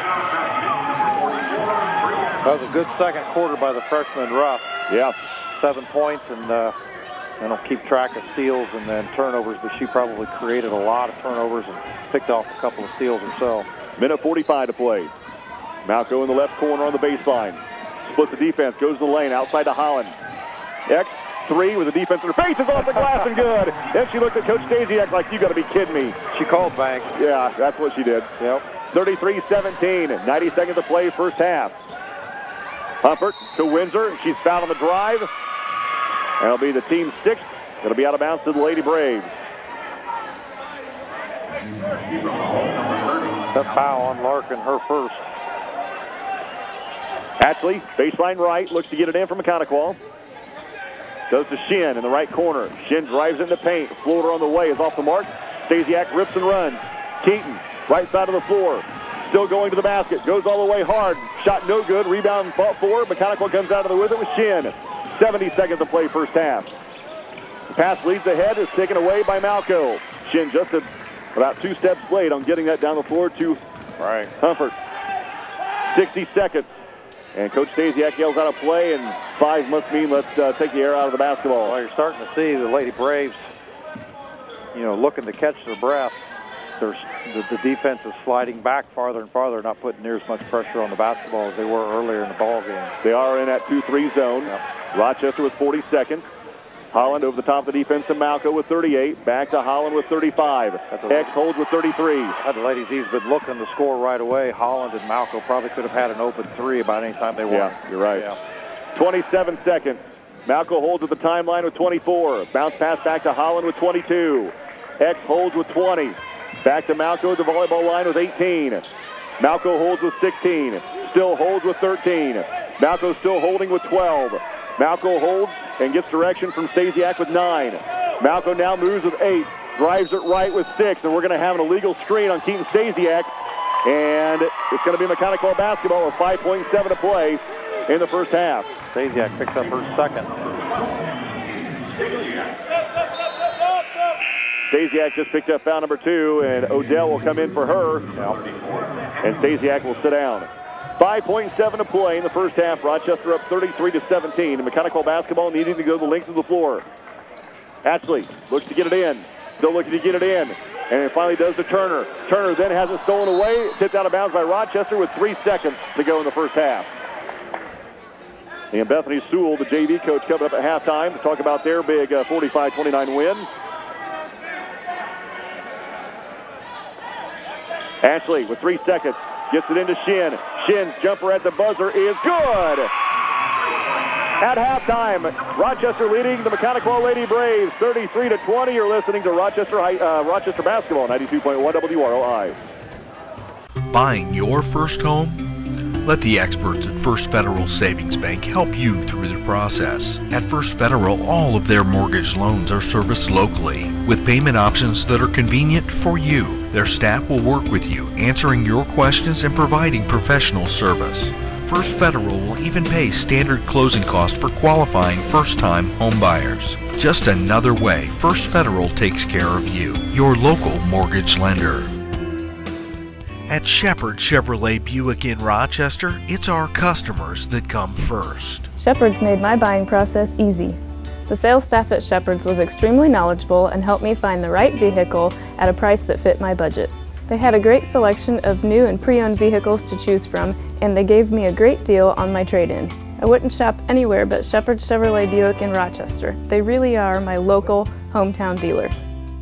That was a good second quarter by the freshman Ruff. Yeah. Seven points, and uh, I don't keep track of steals and then turnovers, but she probably created a lot of turnovers and picked off a couple of steals herself. Minute forty-five to play. Malco in the left corner on the baseline. Splits the defense, goes to the lane, outside to Holland. X, three with the defense in her face, is off the glass and good. Then she looked at Coach Stasiak like, you got to be kidding me. She called bank. Yeah, that's what she did. Yep. thirty-three seventeen, ninety seconds to play first half. Humpert to Windsor. She's fouled on the drive. That'll be the team's sixth. It'll be out of bounds to the Lady Braves. That foul on Larkin, her first. Ashley, baseline right, looks to get it in from McConaughey. Goes to Shin in the right corner. Shin drives it in the paint. Floater on the way is off the mark. Stasiak rips and runs. Keaton, right side of the floor. Still going to the basket. Goes all the way hard. Shot no good. Rebound fought for. McConaughey comes out of the with it with Shin. seventy seconds to play first half. The pass leads ahead. Is taken away by Malco. Shin just a, about two steps late on getting that down the floor to right. Humpert. sixty seconds. And Coach Stasiak yells out a play, and five must mean let's uh, take the air out of the basketball. Well, you're starting to see the Lady Braves, you know, looking to catch their breath. There's, the, the defense is sliding back farther and farther, not putting near as much pressure on the basketball as they were earlier in the ball game. They are in that two three zone. Yep. Rochester with forty seconds. Holland over the top of the defense to Malco with thirty-eight. Back to Holland with thirty-five. X holds with thirty-three. Had the Ladies East been looking to score right away. Holland and Malco probably could have had an open three about any time they wanted. Yeah, you're right. Yeah. twenty-seven seconds. Malco holds at the timeline with twenty-four. Bounce pass back to Holland with twenty-two. X holds with twenty. Back to Malco at the volleyball line with eighteen. Malco holds with sixteen. Still holds with thirteen. Malco still holding with twelve. Malco holds and gets direction from Stasiak with nine. Malco now moves with eight. Drives it right with six. And we're going to have an illegal screen on Keaton Stasiak. And it's going to be McConaughey basketball with five point seven to play. in the first half. Stasiak picks up her second. Stasiak just picked up foul number two, and Odell will come in for her. And Stasiak will sit down. five point seven to play in the first half. Rochester up thirty-three to seventeen. And Mechanical basketball needing to go the length of the floor. Ashley looks to get it in. Still looking to get it in. And it finally does to Turner. Turner then has it stolen away. Tipped out of bounds by Rochester with three seconds to go in the first half. And Bethany Sewell, the J V coach, coming up at halftime to talk about their big forty-five twenty-nine win. Ashley with three seconds. Gets it into Shin. Shin's jumper at the buzzer is good. At halftime, Rochester leading the Mechanical Lady Braves thirty-three to twenty. You're listening to Rochester High, uh, Rochester Basketball, ninety-two point one W R O I. Buying your first home? Let the experts at First Federal Savings Bank help you through the process. At First Federal, all of their mortgage loans are serviced locally with payment options that are convenient for you. Their staff will work with you, answering your questions and providing professional service. First Federal will even pay standard closing costs for qualifying first-time home buyers. Just another way First Federal takes care of you, your local mortgage lender. At Shepherd Chevrolet Buick in Rochester, it's our customers that come first. Shepherd's made my buying process easy. The sales staff at Shepherd's was extremely knowledgeable and helped me find the right vehicle at a price that fit my budget. They had a great selection of new and pre-owned vehicles to choose from, and they gave me a great deal on my trade-in. I wouldn't shop anywhere but Shepherd Chevrolet Buick in Rochester. They really are my local hometown dealer.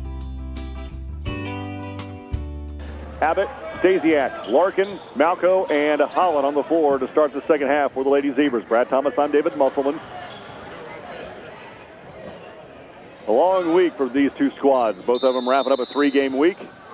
Abbott, Stasiak, Larkin, Malco, and Holland on the floor to start the second half for the Lady Zebras. Brad Thomas, I'm David Musselman. A long week for these two squads. Both of them wrapping up a three-game week.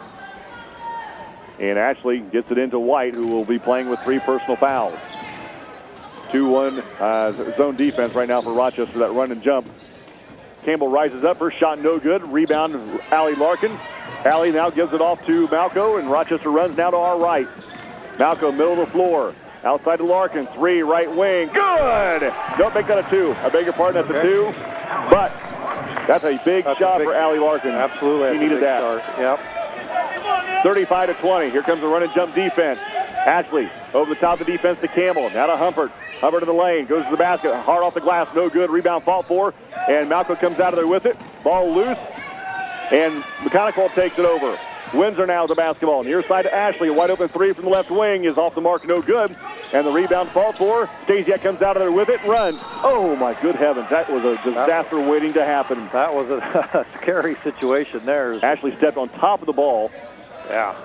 And Ashley gets it into White, who will be playing with three personal fouls. two one uh, zone defense right now for Rochester, that run and jump. Campbell rises up. First shot no good. Rebound, Allie Larkin. Allie now gives it off to Malco, and Rochester runs now to our right. Malco, middle of the floor. Outside to Larkin. Three, right wing. Good! Don't make that a two. I beg your pardon, that's a two. But that's a big that's shot a big, for Allie Larkin. Absolutely. She needed that. Start. Yep. thirty-five to twenty. Here comes the run and jump defense. Ashley over the top of the defense to Campbell. Now to Humpert. Humpert to the lane. Goes to the basket. Hard off the glass. No good. Rebound fought for. And Malco comes out of there with it. Ball loose. And Mechanical takes it over. Windsor now the basketball. Near side to Ashley. A wide open three from the left wing is off the mark. No good. And the rebound fought for. Stasiak comes out of there with it and runs. Oh, my good heavens. That was a disaster that, waiting to happen. That was a, a scary situation there. Ashley stepped on top of the ball. Yeah.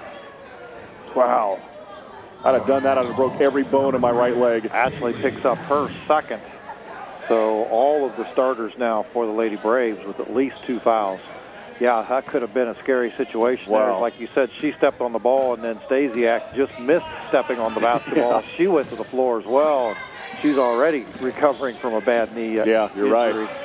Wow. I'd have done that. I'd have broke every bone in my right leg. Ashley picks up her second. So all of the starters now for the Lady Braves with at least two fouls. Yeah, that could have been a scary situation. Wow. There. Like you said, she stepped on the ball, and then Stasiak just missed stepping on the basketball. Yeah. She went to the floor as well. She's already recovering from a bad knee uh, Yeah, you're injury. right.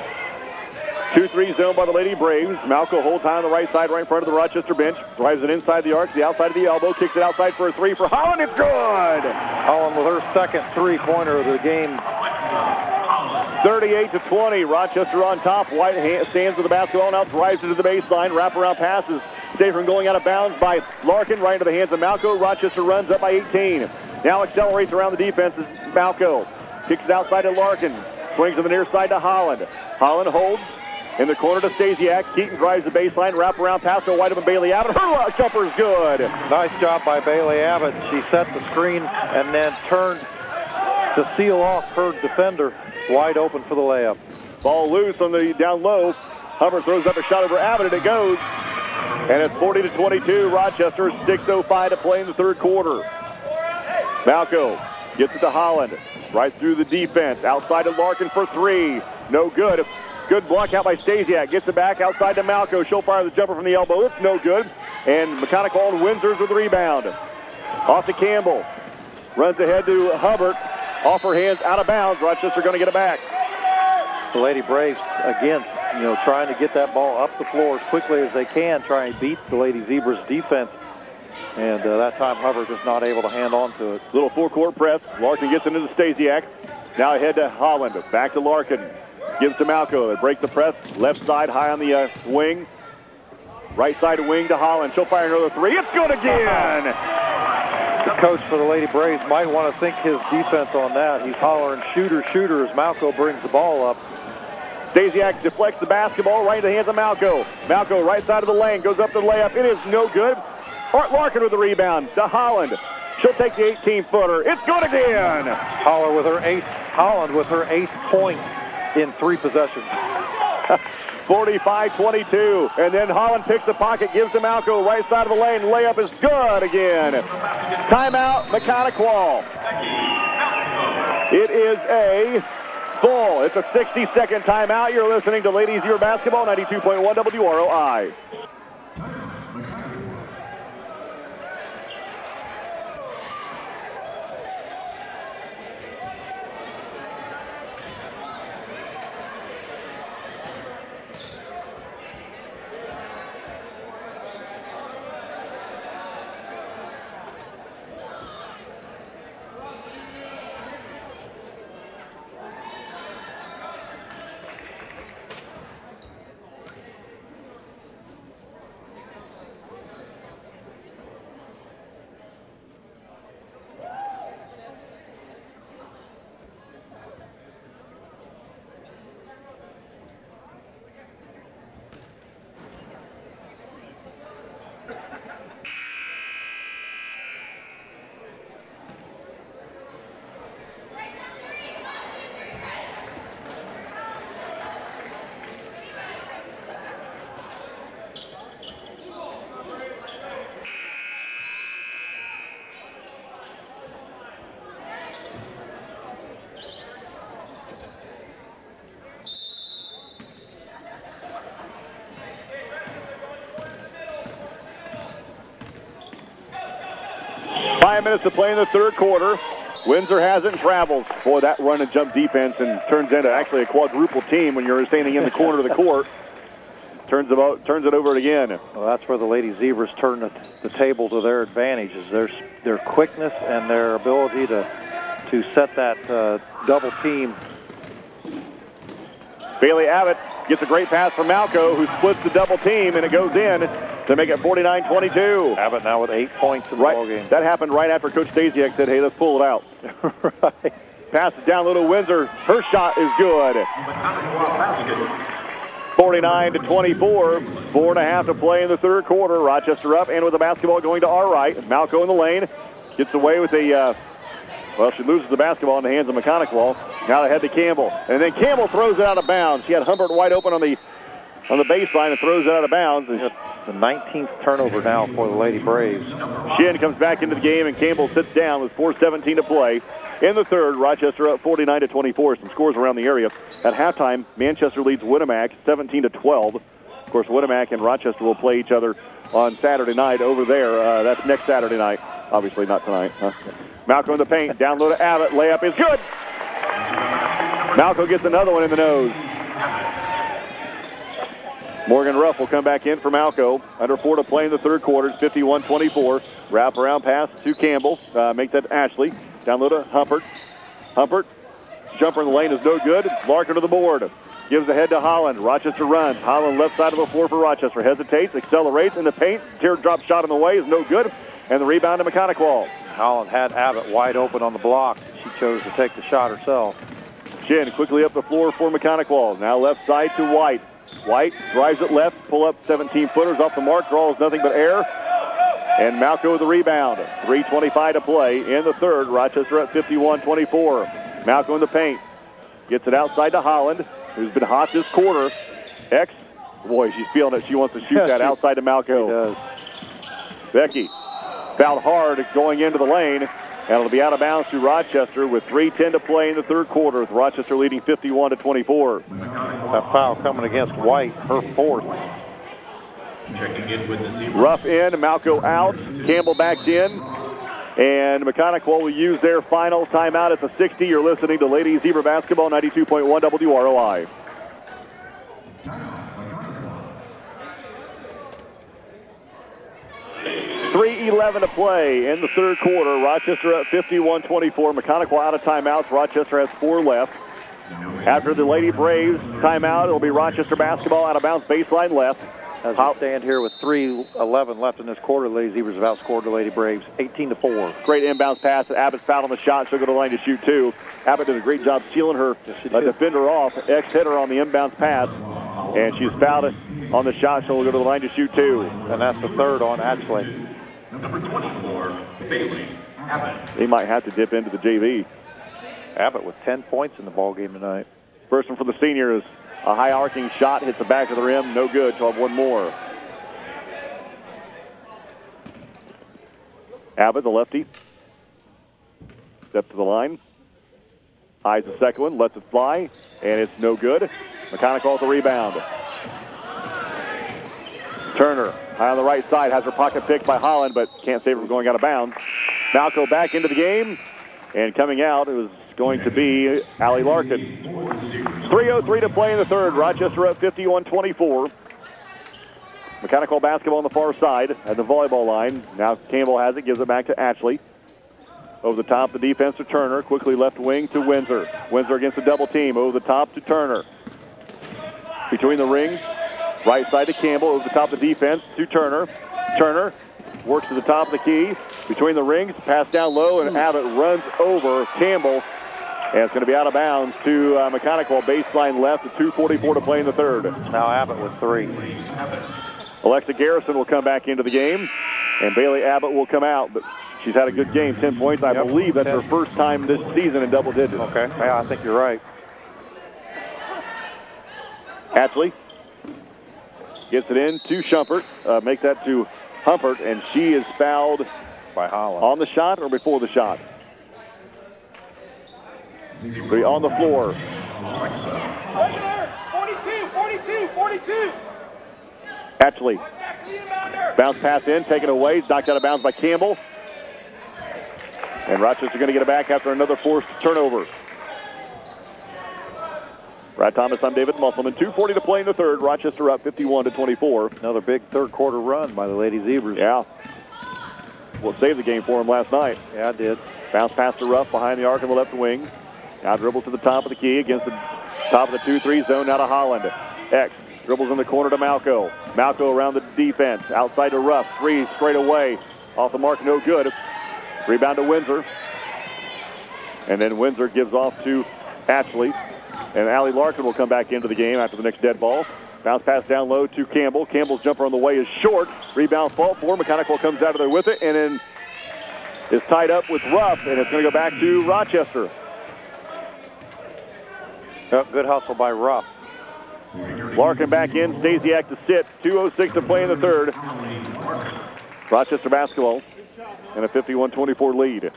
two three zone by the Lady Braves. Malco holds high on the right side, right in front of the Rochester bench. Drives it inside the arc, the outside of the elbow. Kicks it outside for a three for Holland. It's good! Holland with her second three-pointer of the game. thirty-eight to twenty. Rochester on top. White stands with the basketball, now drives it to the baseline. Wraparound passes. Stay from going out of bounds by Larkin, right into the hands of Malco. Rochester runs up by eighteen. Now accelerates around the defense is Malco. Kicks it outside to Larkin. Swings to the near side to Holland. Holland holds. In the corner to Stasiak. Keaton drives the baseline. Wraparound pass to White and Bailey Abbott. Her jumper is good. Nice job by Bailey Abbott. She set the screen and then turned to seal off her defender. Wide open for the layup. Ball loose on the down low. Hubbard throws up a shot over Abbott and it goes. And it's forty to twenty-two. Rochester, six oh five to play in the third quarter. Malco gets it to Holland. Right through the defense. Outside to Larkin for three. No good. Good block out by Stasiak. Gets it back outside to Malco. She'll fire the jumper from the elbow. It's no good. And Mechanical and Windsor's with the rebound. Off to Campbell. Runs ahead to Hubbard. Off her hands, out of bounds. Rochester going to get it back. The Lady Braves, again, you know, trying to get that ball up the floor as quickly as they can, try and beat the Lady Zebras defense. And uh, that time Hubbard just not able to hand on to it. Little four-court press. Larkin gets into Stasiak. Now ahead to Holland. Back to Larkin. Gives to Malco. They break the press. Left side high on the uh, wing. Right side wing to Holland. She'll fire another three. It's good again. The coach for the Lady Braves might want to think his defense on that. He's hollering shooter, shooter as Malco brings the ball up. Stasiak deflects the basketball right into the hands of Malco. Malco right side of the lane. Goes up to the layup. It is no good. Art Larkin with the rebound to Holland. She'll take the eighteen-footer. It's good again. Holler with her eighth. Holland with her eighth point in three possessions. forty-five twenty-two. And then Holland picks the pocket, gives to Malco, right side of the lane. Layup is good again. Timeout, Mechanic-Wall. It is a full. It's a sixty-second timeout. You're listening to Ladies Zero Basketball, ninety-two point one W R O I. Five minutes to play in the third quarter. Windsor has it and travels. Boy, that run and jump defense and turns into actually a quadruple team when you're standing in the corner of the court. Turns, about, turns it over again. Well, that's where the Lady Zebras turn the, the table to their advantage, is their, their quickness and their ability to, to set that uh, double team. Bailey Abbott gets a great pass from Malco, who splits the double team, and it goes in to make it forty-nine twenty-two. Abbott now with eight points in the right, ball game. That happened right after Coach Stasiak said, hey, let's pull it out. Right. Pass it down low to Windsor. Her shot is good. forty-nine to twenty-four. Four and a half to play in the third quarter. Rochester up and with the basketball going to our right. Malco in the lane. Gets away with a, uh, well, she loses the basketball in the hands of Mechanic-Wall. Now they head to Campbell. And then Campbell throws it out of bounds. She had Humbert wide open on the on the baseline and throws it out of bounds. The nineteenth turnover now for the Lady Braves. Shin comes back into the game, and Campbell sits down with four seventeen to play. In the third, Rochester up forty-nine to twenty-four. Some scores around the area. At halftime, Manchester leads Winnemac seventeen to twelve. Of course, Winnemac and Rochester will play each other on Saturday night over there. Uh, that's next Saturday night. Obviously not tonight. Huh? Malco in the paint. Down low to Abbott. Layup is good. Malco gets another one in the nose. Morgan Ruff will come back in for Malco. Under four to play in the third quarter. It's fifty-one twenty-four. Wrap around pass to Campbell. Uh, make that Ashley. Down low to Humpert. Humpert. Jumper in the lane is no good. Larkin to the board. Gives the head to Holland. Rochester runs. Holland left side of the floor for Rochester. Hesitates. Accelerates in the paint. Teardrop shot in the way is no good. And the rebound to Mechanic-Wall. Holland had Abbott wide open on the block. She chose to take the shot herself. Shin quickly up the floor for Mechanic-Wall. Now left side to White. White drives it left, pull up seventeen footers off the mark, draws nothing but air. And Malco with the rebound. three twenty-five to play in the third. Rochester at fifty-one twenty-four. Malco in the paint. Gets it outside to Holland, who's been hot this quarter. X, boy, she's feeling it. She wants to shoot that outside to Malco. She does. Becky fouled hard going into the lane. And it'll be out of bounds to Rochester with three ten to play in the third quarter, with Rochester leading fifty-one to twenty-four. That foul coming against White, her fourth. Ruff in, Malco out, Campbell back in, and Mechanic-Wall will use their final timeout at the sixty. You're listening to Ladies Zebra Basketball, ninety-two point one W R O I. Three three eleven to play in the third quarter. Rochester at fifty-one twenty-four. Mechanical out of timeouts. Rochester has four left. After the Lady Braves timeout, it'll be Rochester basketball out of bounds, baseline left. As we stand here with three eleven left in this quarter, the Lady Zebras have outscored the Lady Braves eighteen to four. Great inbounds pass. Abbott fouled on the shot. She'll go to the line to shoot two. Abbott did a great job sealing her yes, uh, defender off. X hit her on the inbounds pass, and she's fouled on the shot. She'll go to the line to shoot two. And that's the third on Ashley. Number twenty-four, Bailey Abbott. He might have to dip into the J V. Abbott with ten points in the ball game tonight. First one for the seniors. A high arcing shot hits the back of the rim. No good. She'll have one more. Abbott, the lefty. Step to the line. Eyes the second one. Lets it fly. And it's no good. Mechanical with the rebound. Turner, high on the right side, has her pocket picked by Holland, but can't save her from going out of bounds. Malco back into the game. And coming out, it was going to be Allie Larkin. three oh three to play in the third. Rochester up fifty-one twenty-four. Mechanical basketball on the far side at the volleyball line. Now Campbell has it, gives it back to Ashley. Over the top, the defense to Turner. Quickly left wing to Windsor. Windsor against the double team. Over the top to Turner. Between the rings, right side to Campbell. Over the top of the defense to Turner. Turner works to the top of the key. Between the rings, pass down low, and Abbott runs over Campbell. And it's going to be out of bounds to uh, Mechanical. Baseline left with two forty-four to play in the third. Now Abbott with three. Alexa Garrison will come back into the game, and Bailey Abbott will come out. But she's had a good game, ten points. I yep. believe that's ten. her first time this season in double digits. Okay, yeah, I think you're right. Ashley gets it in to Shumpert. Uh, make that to Humpert, and she is fouled by Holland. On the shot or before the shot? Three on the floor. forty-two, forty-two, forty-two. Ashley. Bounce pass in, taken away, knocked out of bounds by Campbell. And Rochester going to get it back after another forced turnover. Brad Thomas, I'm David Musselman. two forty to play in the third. Rochester up fifty-one to twenty-four. Another big third quarter run by the Lady Zebras. Yeah. Well, saved the game for them last night. Yeah, I did. Bounce pass to Ruff behind the arc on the left wing. Now dribble to the top of the key against the top of the two three zone. Now to Holland. X dribbles in the corner to Malco. Malco around the defense. Outside to Ruff. Three straight away. Off the mark, no good. Rebound to Windsor. And then Windsor gives off to Ashley. And Allie Larkin will come back into the game after the next dead ball. Bounce pass down low to Campbell. Campbell's jumper on the way is short. Rebound fault for Mechanical comes out of there with it and then is tied up with Ruff, and it's going to go back to Rochester. Oh, good hustle by Ruff. Larkin back in. Stasiak to sit. two oh six to play in the third. Rochester basketball and a fifty-one twenty-four lead.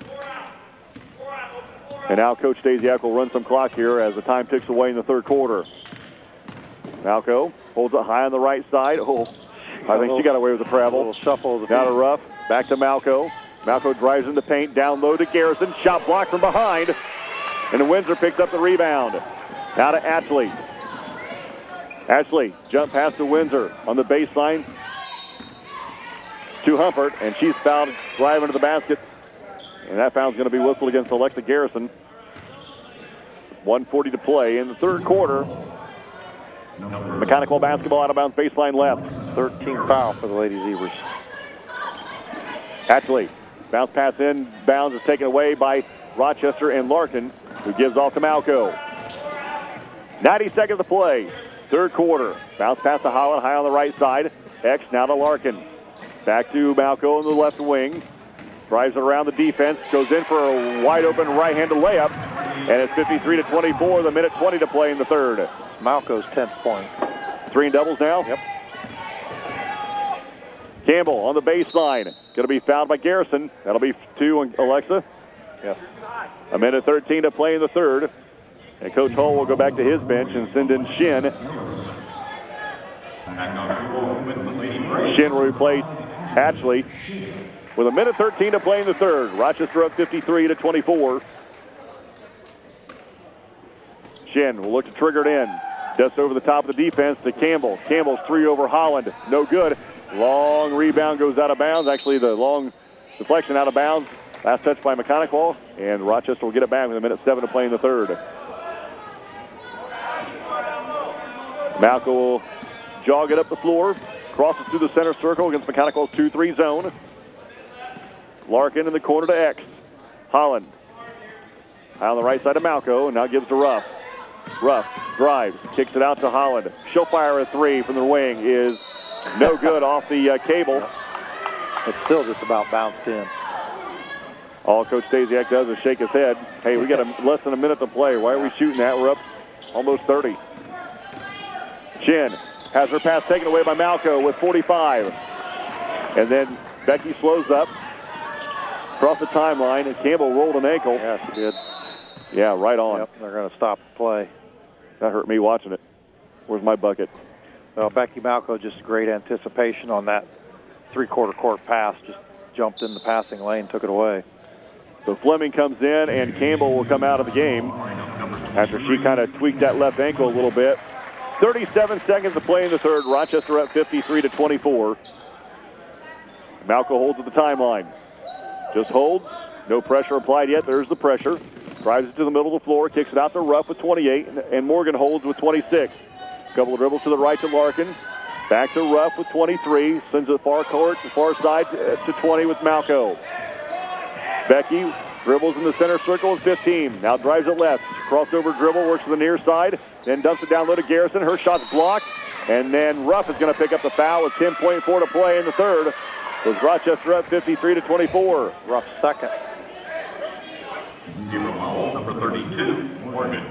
And now Coach Stasiak will run some clock here as the time ticks away in the third quarter. Malco holds it high on the right side. Oh, I think she got away with the travel. A little shuffle. Down to Ruff. Back to Malco. Malco drives in the paint. Down low to Garrison. Shot blocked from behind. And Windsor picks up the rebound. Now to Ashley. Ashley, jump pass to Windsor on the baseline to Humpert, and she's fouled driving to the basket. And that foul's going to be whistled against Alexa Garrison. one forty to play in the third quarter. Mechanical basketball out of bounds, baseline left. thirteen foul for the Lady Zebras. Ashley, bounce pass in, bounds is taken away by Rochester and Larkin, who gives off to Malco. ninety seconds to play. Third quarter. Bounce pass to Holland, high on the right side. X now to Larkin. Back to Malco in the left wing. Drives it around the defense. Goes in for a wide open right-handed layup. And it's fifty-three to twenty-four. The minute twenty to play in the third. Malco's tenth point. Three and doubles now. Yep. Campbell on the baseline. Going to be fouled by Garrison. That'll be two on Alexa. Yes. A minute thirteen to play in the third. And Coach Hull will go back to his bench and send in Shin. Shin will replace Ashley. With a minute thirteen to play in the third. Rochester up fifty-three to twenty-four. Shin will look to trigger it in. Just over the top of the defense to Campbell. Campbell's three over Holland. No good. Long rebound goes out of bounds. Actually, the long deflection out of bounds. Last touch by McConaughey, and Rochester will get it back with a minute seven to play in the third. Malco will jog it up the floor, crosses through the center circle against McConaughey's two three zone. Larkin in the corner to X. Holland. High on the right side of Malco, and now gives to Ruff. Ruff drives, kicks it out to Holland. She'll fire a three from the wing. Is no good off the uh, cable. It's still just about bounced in. All Coach Stasiak does is shake his head. Hey, we got a, less than a minute to play. Why are we shooting that? We're up almost thirty. Chin has her pass taken away by Malco with forty-five. And then Becky slows up. Across the timeline, and Campbell rolled an ankle. Yeah, she did. Yeah, right on. Yep, they're going to stop the play. That hurt me watching it. Where's my bucket? Well, Becky Malco, just great anticipation on that three-quarter court pass. Just jumped in the passing lane, took it away. So Fleming comes in, and Campbell will come out of the game after she kind of tweaked that left ankle a little bit. thirty-seven seconds to play in the third. Rochester up fifty-three to twenty-four. Malco holds at the timeline. Just holds. No pressure applied yet. There's the pressure. Drives it to the middle of the floor. Kicks it out to Ruff with twenty-eight. And Morgan holds with twenty-six. Couple of dribbles to the right to Larkin. Back to Ruff with twenty-three. Sends it far court, the far side to twenty with Malco. Becky dribbles in the center circle with fifteen. Now drives it left. Crossover dribble. Works to the near side. Then dumps it down low to Garrison. Her shot's blocked. And then Ruff is going to pick up the foul with ten point four to play in the third. Was Rochester up fifty-three to twenty-four. Rough second. Zero foul, number thirty-two, Morgan.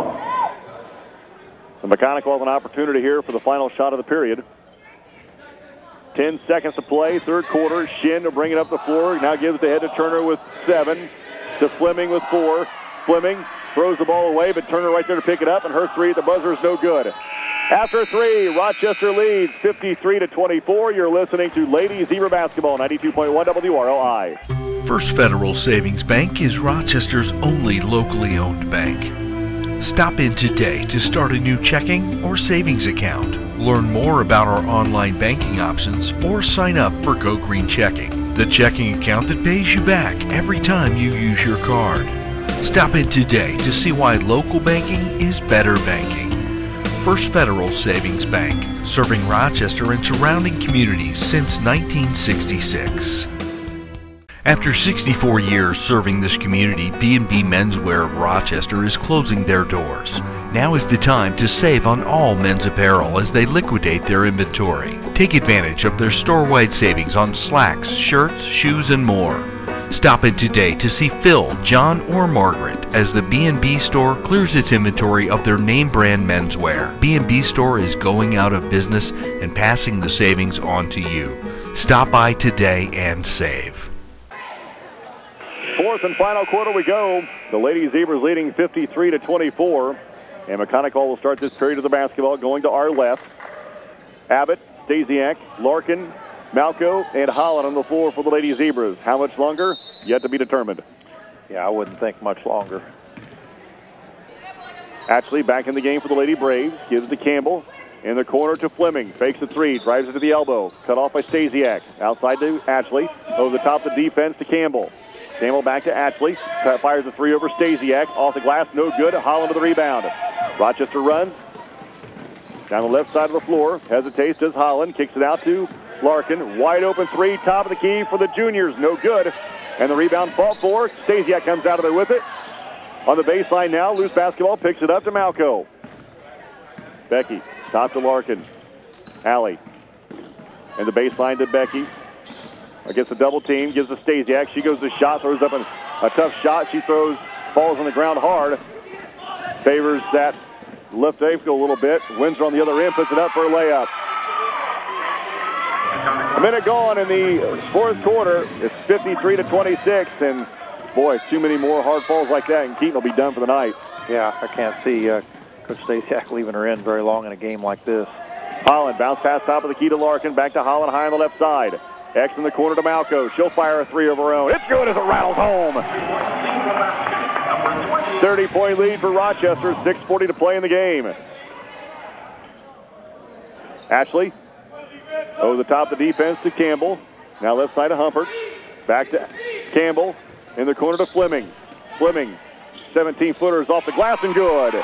So McConaughey will have an opportunity here for the final shot of the period. Ten seconds to play, third quarter. Shin to bring it up the floor. Now gives the head to Turner with seven. To Fleming with four. Fleming throws the ball away, but Turner right there to pick it up, and her three at the buzzer is no good. After three, Rochester leads fifty-three to twenty-four. You're listening to Lady Zebra Basketball, ninety-two point one W R L I. First Federal Savings Bank is Rochester's only locally owned bank. Stop in today to start a new checking or savings account. Learn more about our online banking options or sign up for Go Green Checking, the checking account that pays you back every time you use your card. Stop in today to see why local banking is better banking. First Federal Savings Bank, serving Rochester and surrounding communities since nineteen sixty-six. After sixty-four years serving this community, B and B Menswear of Rochester is closing their doors. Now is the time to save on all men's apparel as they liquidate their inventory. Take advantage of their store-wide savings on slacks, shirts, shoes, and more. Stop in today to see Phil, John, or Margaret as the B and B store clears its inventory of their name brand menswear. B and B store is going out of business and passing the savings on to you. Stop by today and save. Fourth and final quarter we go. The Lady Zebras leading fifty-three to twenty-four. And McConaughey will start this period of the basketball going to our left. Abbott, Stasiak, Larkin, Malco, and Holland on the floor for the Lady Zebras. How much longer? Yet to be determined. Yeah, I wouldn't think much longer. Ashley back in the game for the Lady Braves. Gives to Campbell. In the corner to Fleming. Fakes the three. Drives it to the elbow. Cut off by Stasiak. Outside to Ashley. Over the top of the defense to Campbell. Campbell back to Ashley. Fires the three over Stasiak. Off the glass. No good. Holland to the rebound. Rochester runs. Down the left side of the floor. Hesitates. Does Holland. Kicks it out to Larkin. Wide open three. Top of the key for the juniors. No good. And the rebound fought for. Stasiak comes out of there with it. On the baseline now. Loose basketball. Picks it up to Malco. Becky. Top to Larkin. Allie. And the baseline to Becky. Against the double team. Gives to Stasiak. She goes to shot. Throws up a, a tough shot. She throws. Falls on the ground hard. Favors that left ankle a little bit. Windsor on the other end. Puts it up for a layup. A minute gone in the fourth quarter. It's fifty-three to twenty-six. And, boy, too many more hard falls like that, and Keaton will be done for the night. Yeah, I can't see uh, Coach Stasiak leaving her in very long in a game like this. Holland, bounce pass top of the key to Larkin. Back to Holland, high on the left side. X in the corner to Malco. She'll fire a three of her own. It's good as it rattles home. thirty-point lead for Rochester. six forty to play in the game. Ashley Over the top of the defense to Campbell. Now left side to Humpert. Back to Campbell. In the corner to Fleming. Fleming, seventeen footers off the glass and good.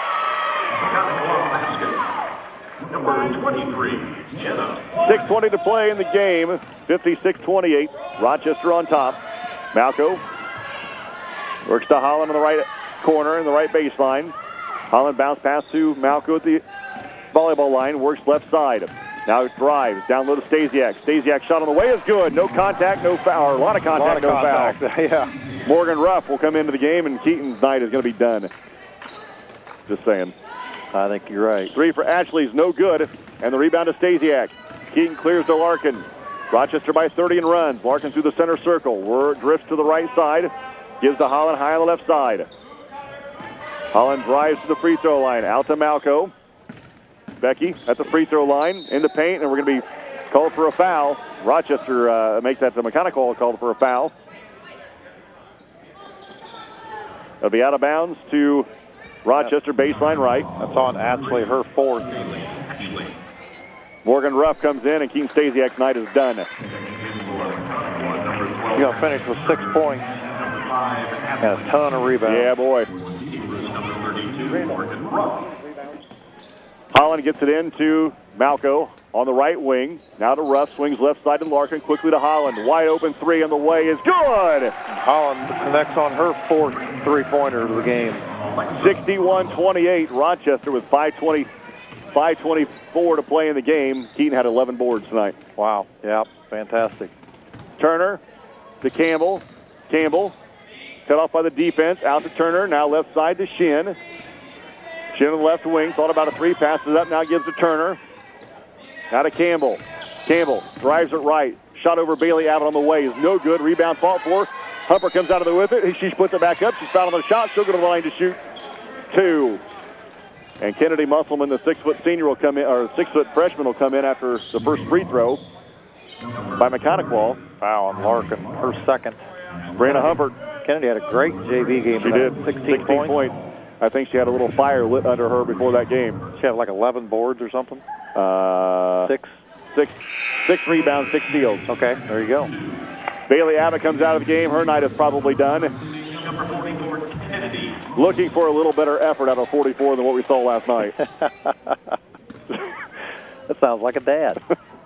Number twenty-three, Jenna. six twenty to play in the game. fifty-six twenty-eight. Rochester on top. Malco works to Holland on the right corner in the right baseline. Holland bounce pass to Malco at the volleyball line. Works left side. Now it drives down low to Stasiak. Stasiak shot on the way is good. No contact, no foul. A lot of contact, a lot of no contact. foul. Yeah. Morgan Ruff will come into the game, and Keaton's night is going to be done. Just saying. I think you're right. Three for Ashley's no good, and the rebound to Stasiak. Keaton clears to Larkin. Rochester by thirty and runs. Larkin through the center circle. Word drifts to the right side. Gives to Holland high on the left side. Holland drives to the free throw line. Out to Malco. Becky at the free throw line in the paint, and we're going to be called for a foul. Rochester uh, makes that the mechanical call for a foul. It'll be out of bounds to Rochester baseline right. That's on Ashley, her fourth. Morgan Ruff comes in, and Keaton Stasiak's night is done. He's going to finish with six points and a ton of rebounds. Yeah, boy. Holland gets it into Malco on the right wing. Now to Ruff, swings left side to Larkin, quickly to Holland. Wide open three on the way is good! Holland connects on her fourth three-pointer of the game. sixty-one twenty-eight, Rochester with five twenty, five twenty-four to play in the game. Keaton had eleven boards tonight. Wow, yeah, fantastic. Turner to Campbell. Campbell cut off by the defense, out to Turner, now left side to Shin. Shin on the left wing, thought about a three, passes up, now gives to Turner. Now to Campbell. Campbell drives it right. Shot over Bailey Abbott on the way is no good. Rebound fought for. Humper comes out of there with it. She puts it back up. She's fouled on the shot. She'll go to the line to shoot two. And Kennedy Musselman, the six-foot senior, will come in, or six-foot freshman will come in after the first free throw by Mechanical. Foul on Larkin, her second. Brianna Humpert. Kennedy had a great J V game. She did. sixteen, sixteen points. points. I think she had a little fire lit under her before that game. She had like eleven boards or something? Uh, six. Six. Six rebounds, six steals. Okay, there you go. Bailey Abbott comes out of the game. Her night is probably done. Looking for a little better effort out of forty-four than what we saw last night. That sounds like a dad.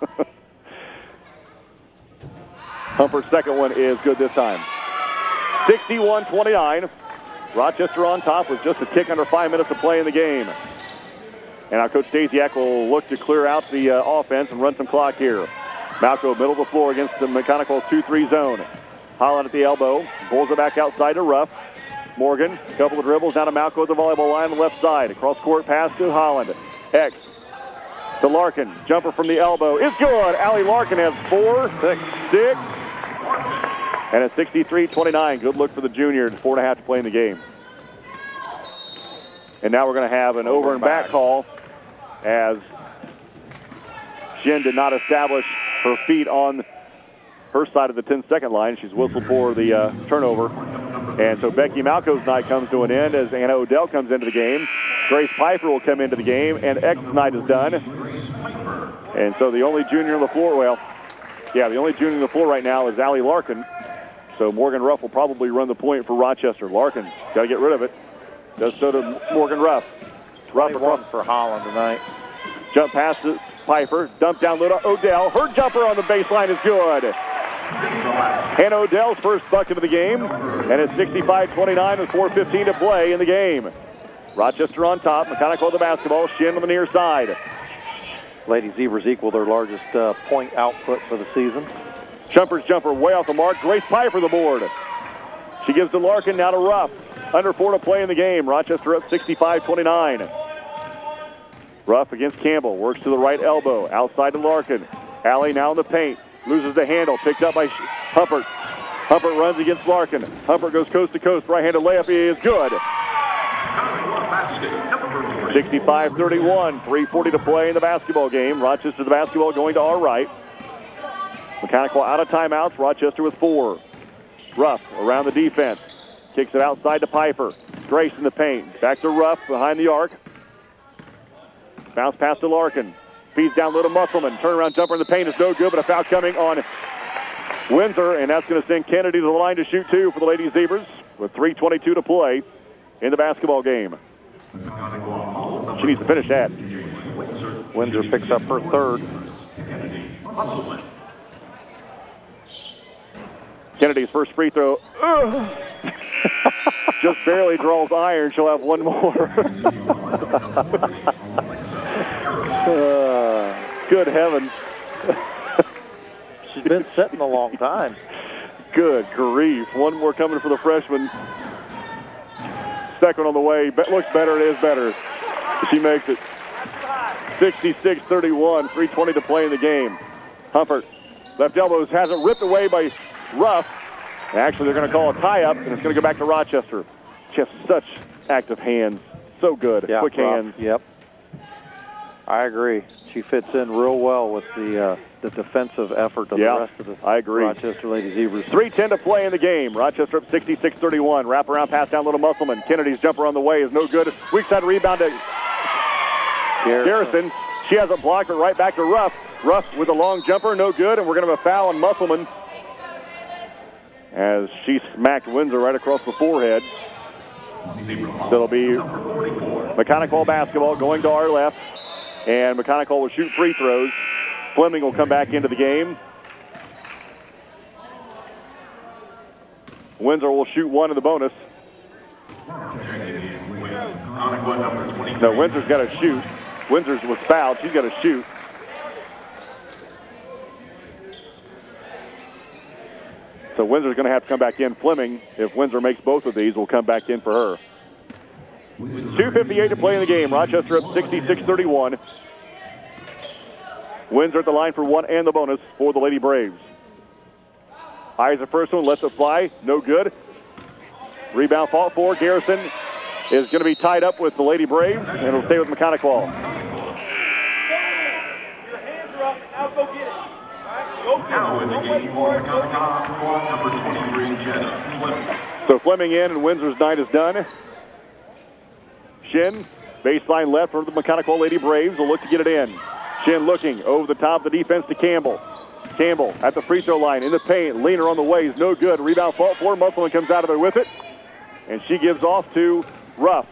Humpert's second one is good this time. sixty-one twenty-nine. Rochester on top with just a tick under five minutes to play in the game. And now Coach Stasiak will look to clear out the uh, offense and run some clock here. Malco middle of the floor against the Mechanical two three zone. Holland at the elbow. Pulls it back outside to Ruff. Morgan, a couple of dribbles down to Malco at the volleyball line on the left side. Across court pass to Holland. X to Larkin. Jumper from the elbow is good. Allie Larkin has four, six, six. And it's sixty-three twenty-nine. Good look for the junior. Four and a half to play in the game. And now we're going to have an over and back call as Shin did not establish her feet on her side of the ten-second line. She's whistled for the uh, turnover. And so Becky Malco's night comes to an end as Anna Odell comes into the game. Grace Piper will come into the game, and X's night is done. And so the only junior on the floor, well, yeah, the only junior on the floor right now is Allie Larkin. So Morgan Ruff will probably run the point for Rochester. Larkin got to get rid of it. Does so to Morgan Ruff. Ruff across for Holland tonight. Jump pass to Piper. Dump down low to Odell. Her jumper on the baseline is good. And Odell's first bucket of the game. And it's sixty-five twenty-nine with four fifteen to play in the game. Rochester on top. Mechanical of the basketball. Shin on the near side. Lady Zebras equal their largest uh, point output for the season. Jumper's jumper way off the mark. Grace Piper the board. She gives to Larkin, now to Ruff. Under four to play in the game. Rochester up sixty-five twenty-nine. Ruff against Campbell. Works to the right elbow. Outside to Larkin. Allie now in the paint. Loses the handle. Picked up by Humpert. Humpert runs against Larkin. Humpert goes coast to coast. Right-handed layup is good. sixty-five thirty-one. three forty to play in the basketball game. Rochester the basketball going to our right. Mechanical out of timeouts. Rochester with four. Ruff around the defense. Kicks it outside to Piper. Grace in the paint. Back to Ruff behind the arc. Bounce pass to Larkin. Feeds down low to Musselman. Turnaround jumper in the paint is no good, but a foul coming on Windsor, and that's going to send Kennedy to the line to shoot two for the Lady Zebras with three twenty-two to play in the basketball game. She needs to finish that. Windsor picks up her third. Kennedy's first free throw. Just barely draws iron. She'll have one more. uh, good heavens. She's been sitting a long time. Good grief. One more coming for the freshman. Second on the way. Be- looks better. It is better. She makes it. sixty-six thirty-one. three twenty to play in the game. Humphrey, left elbows, has it ripped away by Ruff. Actually, they're going to call a tie-up, and it's going to go back to Rochester. Just such active hands. So good. Yeah, Quick Ruff, hands. Yep. I agree. She fits in real well with the uh, the defensive effort of yeah, the rest of the I agree. Rochester Lady Zebras. three ten to play in the game. Rochester up sixty-six thirty-one. Wrap around pass down little Musselman. Kennedy's jumper on the way is no good. Weak side rebound to Garrison. Garrison. She has a blocker right back to Ruff. Ruff with a long jumper, no good, and we're going to have a foul on Musselman as she smacked Windsor right across the forehead. So it'll be Mechanical basketball going to our left, and Mechanical will shoot free throws. Fleming will come back into the game. Windsor will shoot one in the bonus. No, Windsor's got to shoot. Windsor's was fouled. She's got to shoot. So Windsor's going to have to come back in. Fleming, if Windsor makes both of these, will come back in for her. two fifty-eight to play in the game. Rochester up sixty-six thirty-one. Windsor at the line for one and the bonus for the Lady Braves. Eyes the first one, lets it fly. No good. Rebound fought for. Garrison is going to be tied up with the Lady Braves, and it'll stay with Mechanical. Your hands are up. Now go get it. Go get Now in the it. Don't wait game for for it. Go get it. number twenty-three, Jenna Fleming. So Fleming in, and Windsor's night is done. Shin, baseline left for the Mechanical Lady Braves, will look to get it in. Shin looking over the top of the defense to Campbell. Campbell at the free throw line in the paint. Leaner on the way is no good. Rebound fought for. Musselman comes out of there with it. And she gives off to Ruff.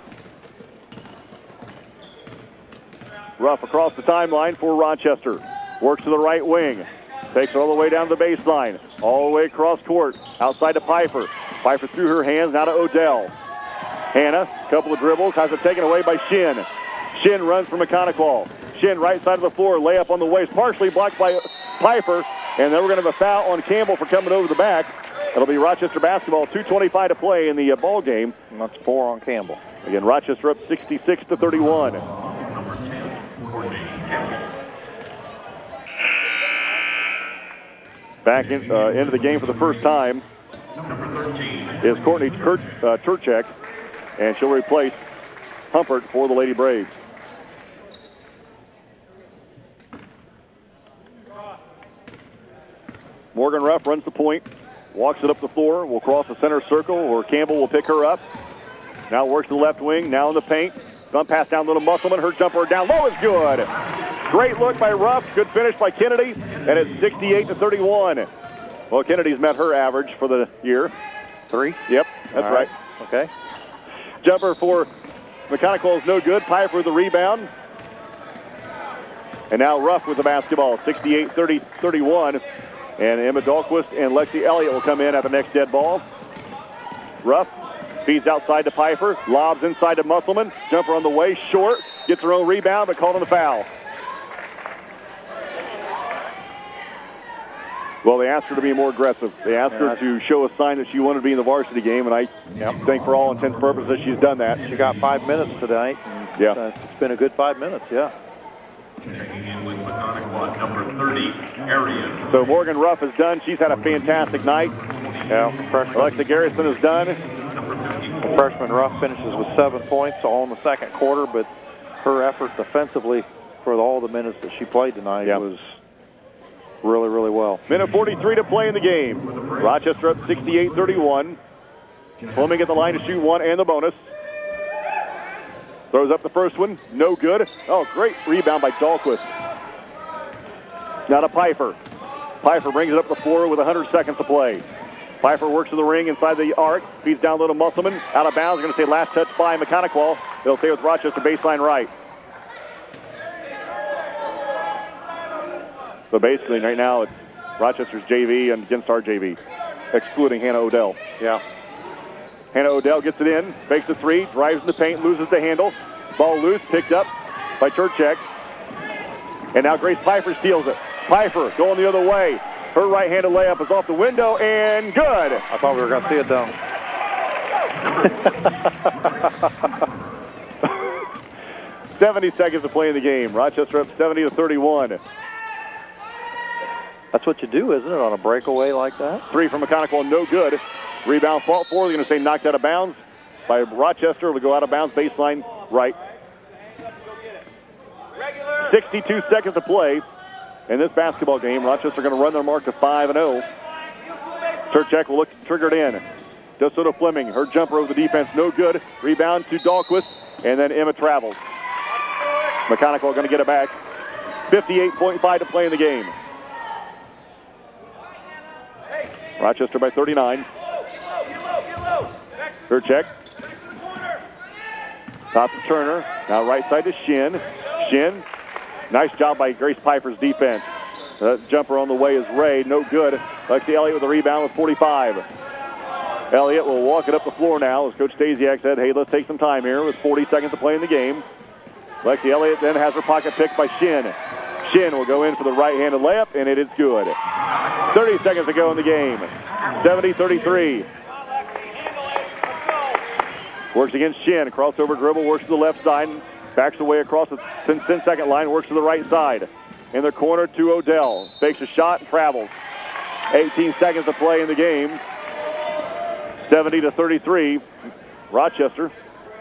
Ruff across the timeline for Rochester. Works to the right wing. Takes it all the way down to the baseline. All the way across court. Outside to Piper. Piper through her hands. Now to Odell. Hannah, couple of dribbles. Has it taken away by Shin. Shin runs for Mechanical. Shin right side of the floor. Layup on the waist. Partially blocked by Piper. And then we're going to have a foul on Campbell for coming over the back. It'll be Rochester basketball. two twenty-five to play in the uh, ball game. And that's four on Campbell. Again, Rochester up sixty-six to thirty-one. Back in, uh, into the game for the first time is Courtney Kurt, uh, Turchek, and she'll replace Humpert for the Lady Braves. Morgan Ruff runs the point, walks it up the floor, will cross the center circle where Campbell will pick her up. Now works to the left wing, now in the paint. Dump pass down little Musselman, her jumper down low is good. Great look by Ruff, good finish by Kennedy, and it's sixty-eight to thirty-one. Well, Kennedy's met her average for the year. Three? Yep, that's All right. right. Okay. Jumper for Mechanical is no good. Piper with the rebound. And now Ruff with the basketball, sixty-eight thirty-one. And Emma Dahlquist and Lexi Elliott will come in at the next dead ball. Ruff feeds outside to Piper, lobs inside to Musselman. Jumper on the way, short, gets her own rebound, but called on the foul. Well, they asked her to be more aggressive. They asked Yeah, her to show a sign that she wanted to be in the varsity game, and I Yep. think for all intents and purposes she's done that. She got five minutes tonight. And Yeah. uh, it's been a good five minutes, yeah. Checking in with Mechanical, number thirty, Arian. So Morgan Ruff is done. She's had a fantastic night. Yeah, freshman, Alexa Garrison is done. freshman Ruff finishes with seven points all in the second quarter, but her effort defensively for all the minutes that she played tonight Yeah. was really, really well. Minute forty-three to play in the game. Rochester up sixty-eight thirty-one. Fleming at the line to shoot one and the bonus. Throws up the first one. No good. Oh, great rebound by Dahlquist. Now to Pfeiffer. Pfeiffer brings it up the floor with one hundred seconds to play. Pfeiffer works to the ring inside the arc. Feeds down low to Musselman. Out of bounds. Going to say last touch by Mechanical. They'll stay with Rochester baseline right. So basically right now it's Rochester's J V and against our J V, excluding Hannah Odell. Yeah. Hannah Odell gets it in, fakes the three, drives in the paint, loses the handle. Ball loose, picked up by Turchek. And now Grace Pfeiffer steals it. Pfeiffer going the other way. Her right-handed layup is off the window and good. I thought we were going to see it dunk. seventy seconds to play in the game. Rochester up seventy to thirty-one. That's what you do, isn't it, on a breakaway like that? Three from Mechanical, no good. Rebound fought for. They're going to say knocked out of bounds by Rochester. It'll go out of bounds baseline right. sixty-two seconds to play in this basketball game. Rochester going to run their mark to five and oh. Turchek will look triggered in. Does so to Fleming. Her jumper over the defense, no good. Rebound to Dahlquist, and then Emma travels. Mechanical going to get it back. fifty-eight point five to play in the game. Rochester by thirty-nine. Turchek. Top to Turner. Now right side to Shin. Shin. Nice job by Grace Pfeiffer's defense. That jumper on the way is Ray. No good. Lexi Elliott with a rebound with forty-five. Elliott will walk it up the floor now as Coach Stasiak said, hey, let's take some time here with forty seconds to play in the game. Lexi Elliott then has her pocket picked by Shin. Shin will go in for the right-handed layup, and it is good. thirty seconds to go in the game. seventy thirty-three. Works against Shin. Crossover dribble, works to the left side. Backs away across the ten-second line, works to the right side. In the corner to Odell. Fakes a shot and travels. eighteen seconds to play in the game. seventy to thirty-three. Rochester.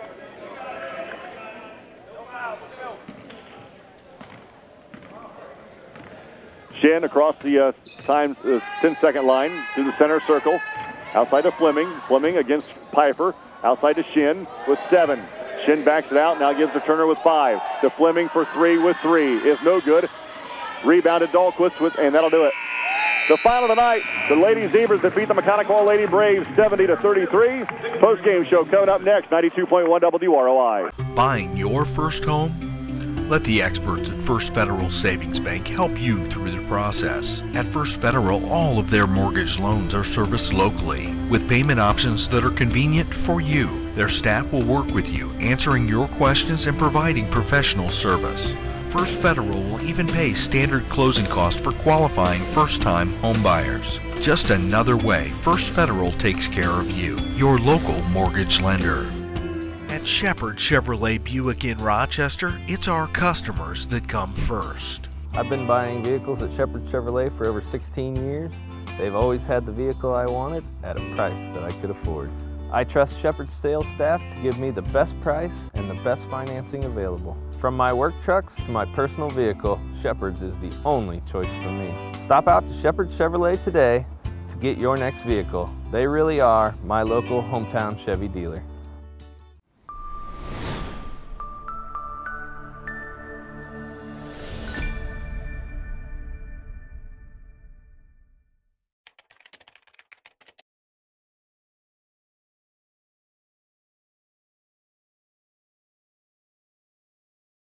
Shin across the uh, time uh, ten-second line to the center circle. Outside to Fleming. Fleming against Pfeiffer. Outside to Shin with seven. Shin backs it out. Now gives to Turner with five. To Fleming for three with three. Is no good. Rebounded Dahlquist with, and that'll do it. The final tonight, the Lady Zebras defeat the Mechanical Lady Braves seventy to thirty-three. Post-game show coming up next, ninety-two point one W R O I. Buying your first home? Let the experts at First Federal Savings Bank help you through the process. At First Federal, all of their mortgage loans are serviced locally with payment options that are convenient for you. Their staff will work with you, answering your questions and providing professional service. First Federal will even pay standard closing costs for qualifying first-time home buyers. Just another way First Federal takes care of you, your local mortgage lender. At Shepherd Chevrolet Buick in Rochester, it's our customers that come first. I've been buying vehicles at Shepherd Chevrolet for over sixteen years. They've always had the vehicle I wanted at a price that I could afford. I trust Shepherd's sales staff to give me the best price and the best financing available. From my work trucks to my personal vehicle, Shepherd's is the only choice for me. Stop out to Shepherd Chevrolet today to get your next vehicle. They really are my local hometown Chevy dealer.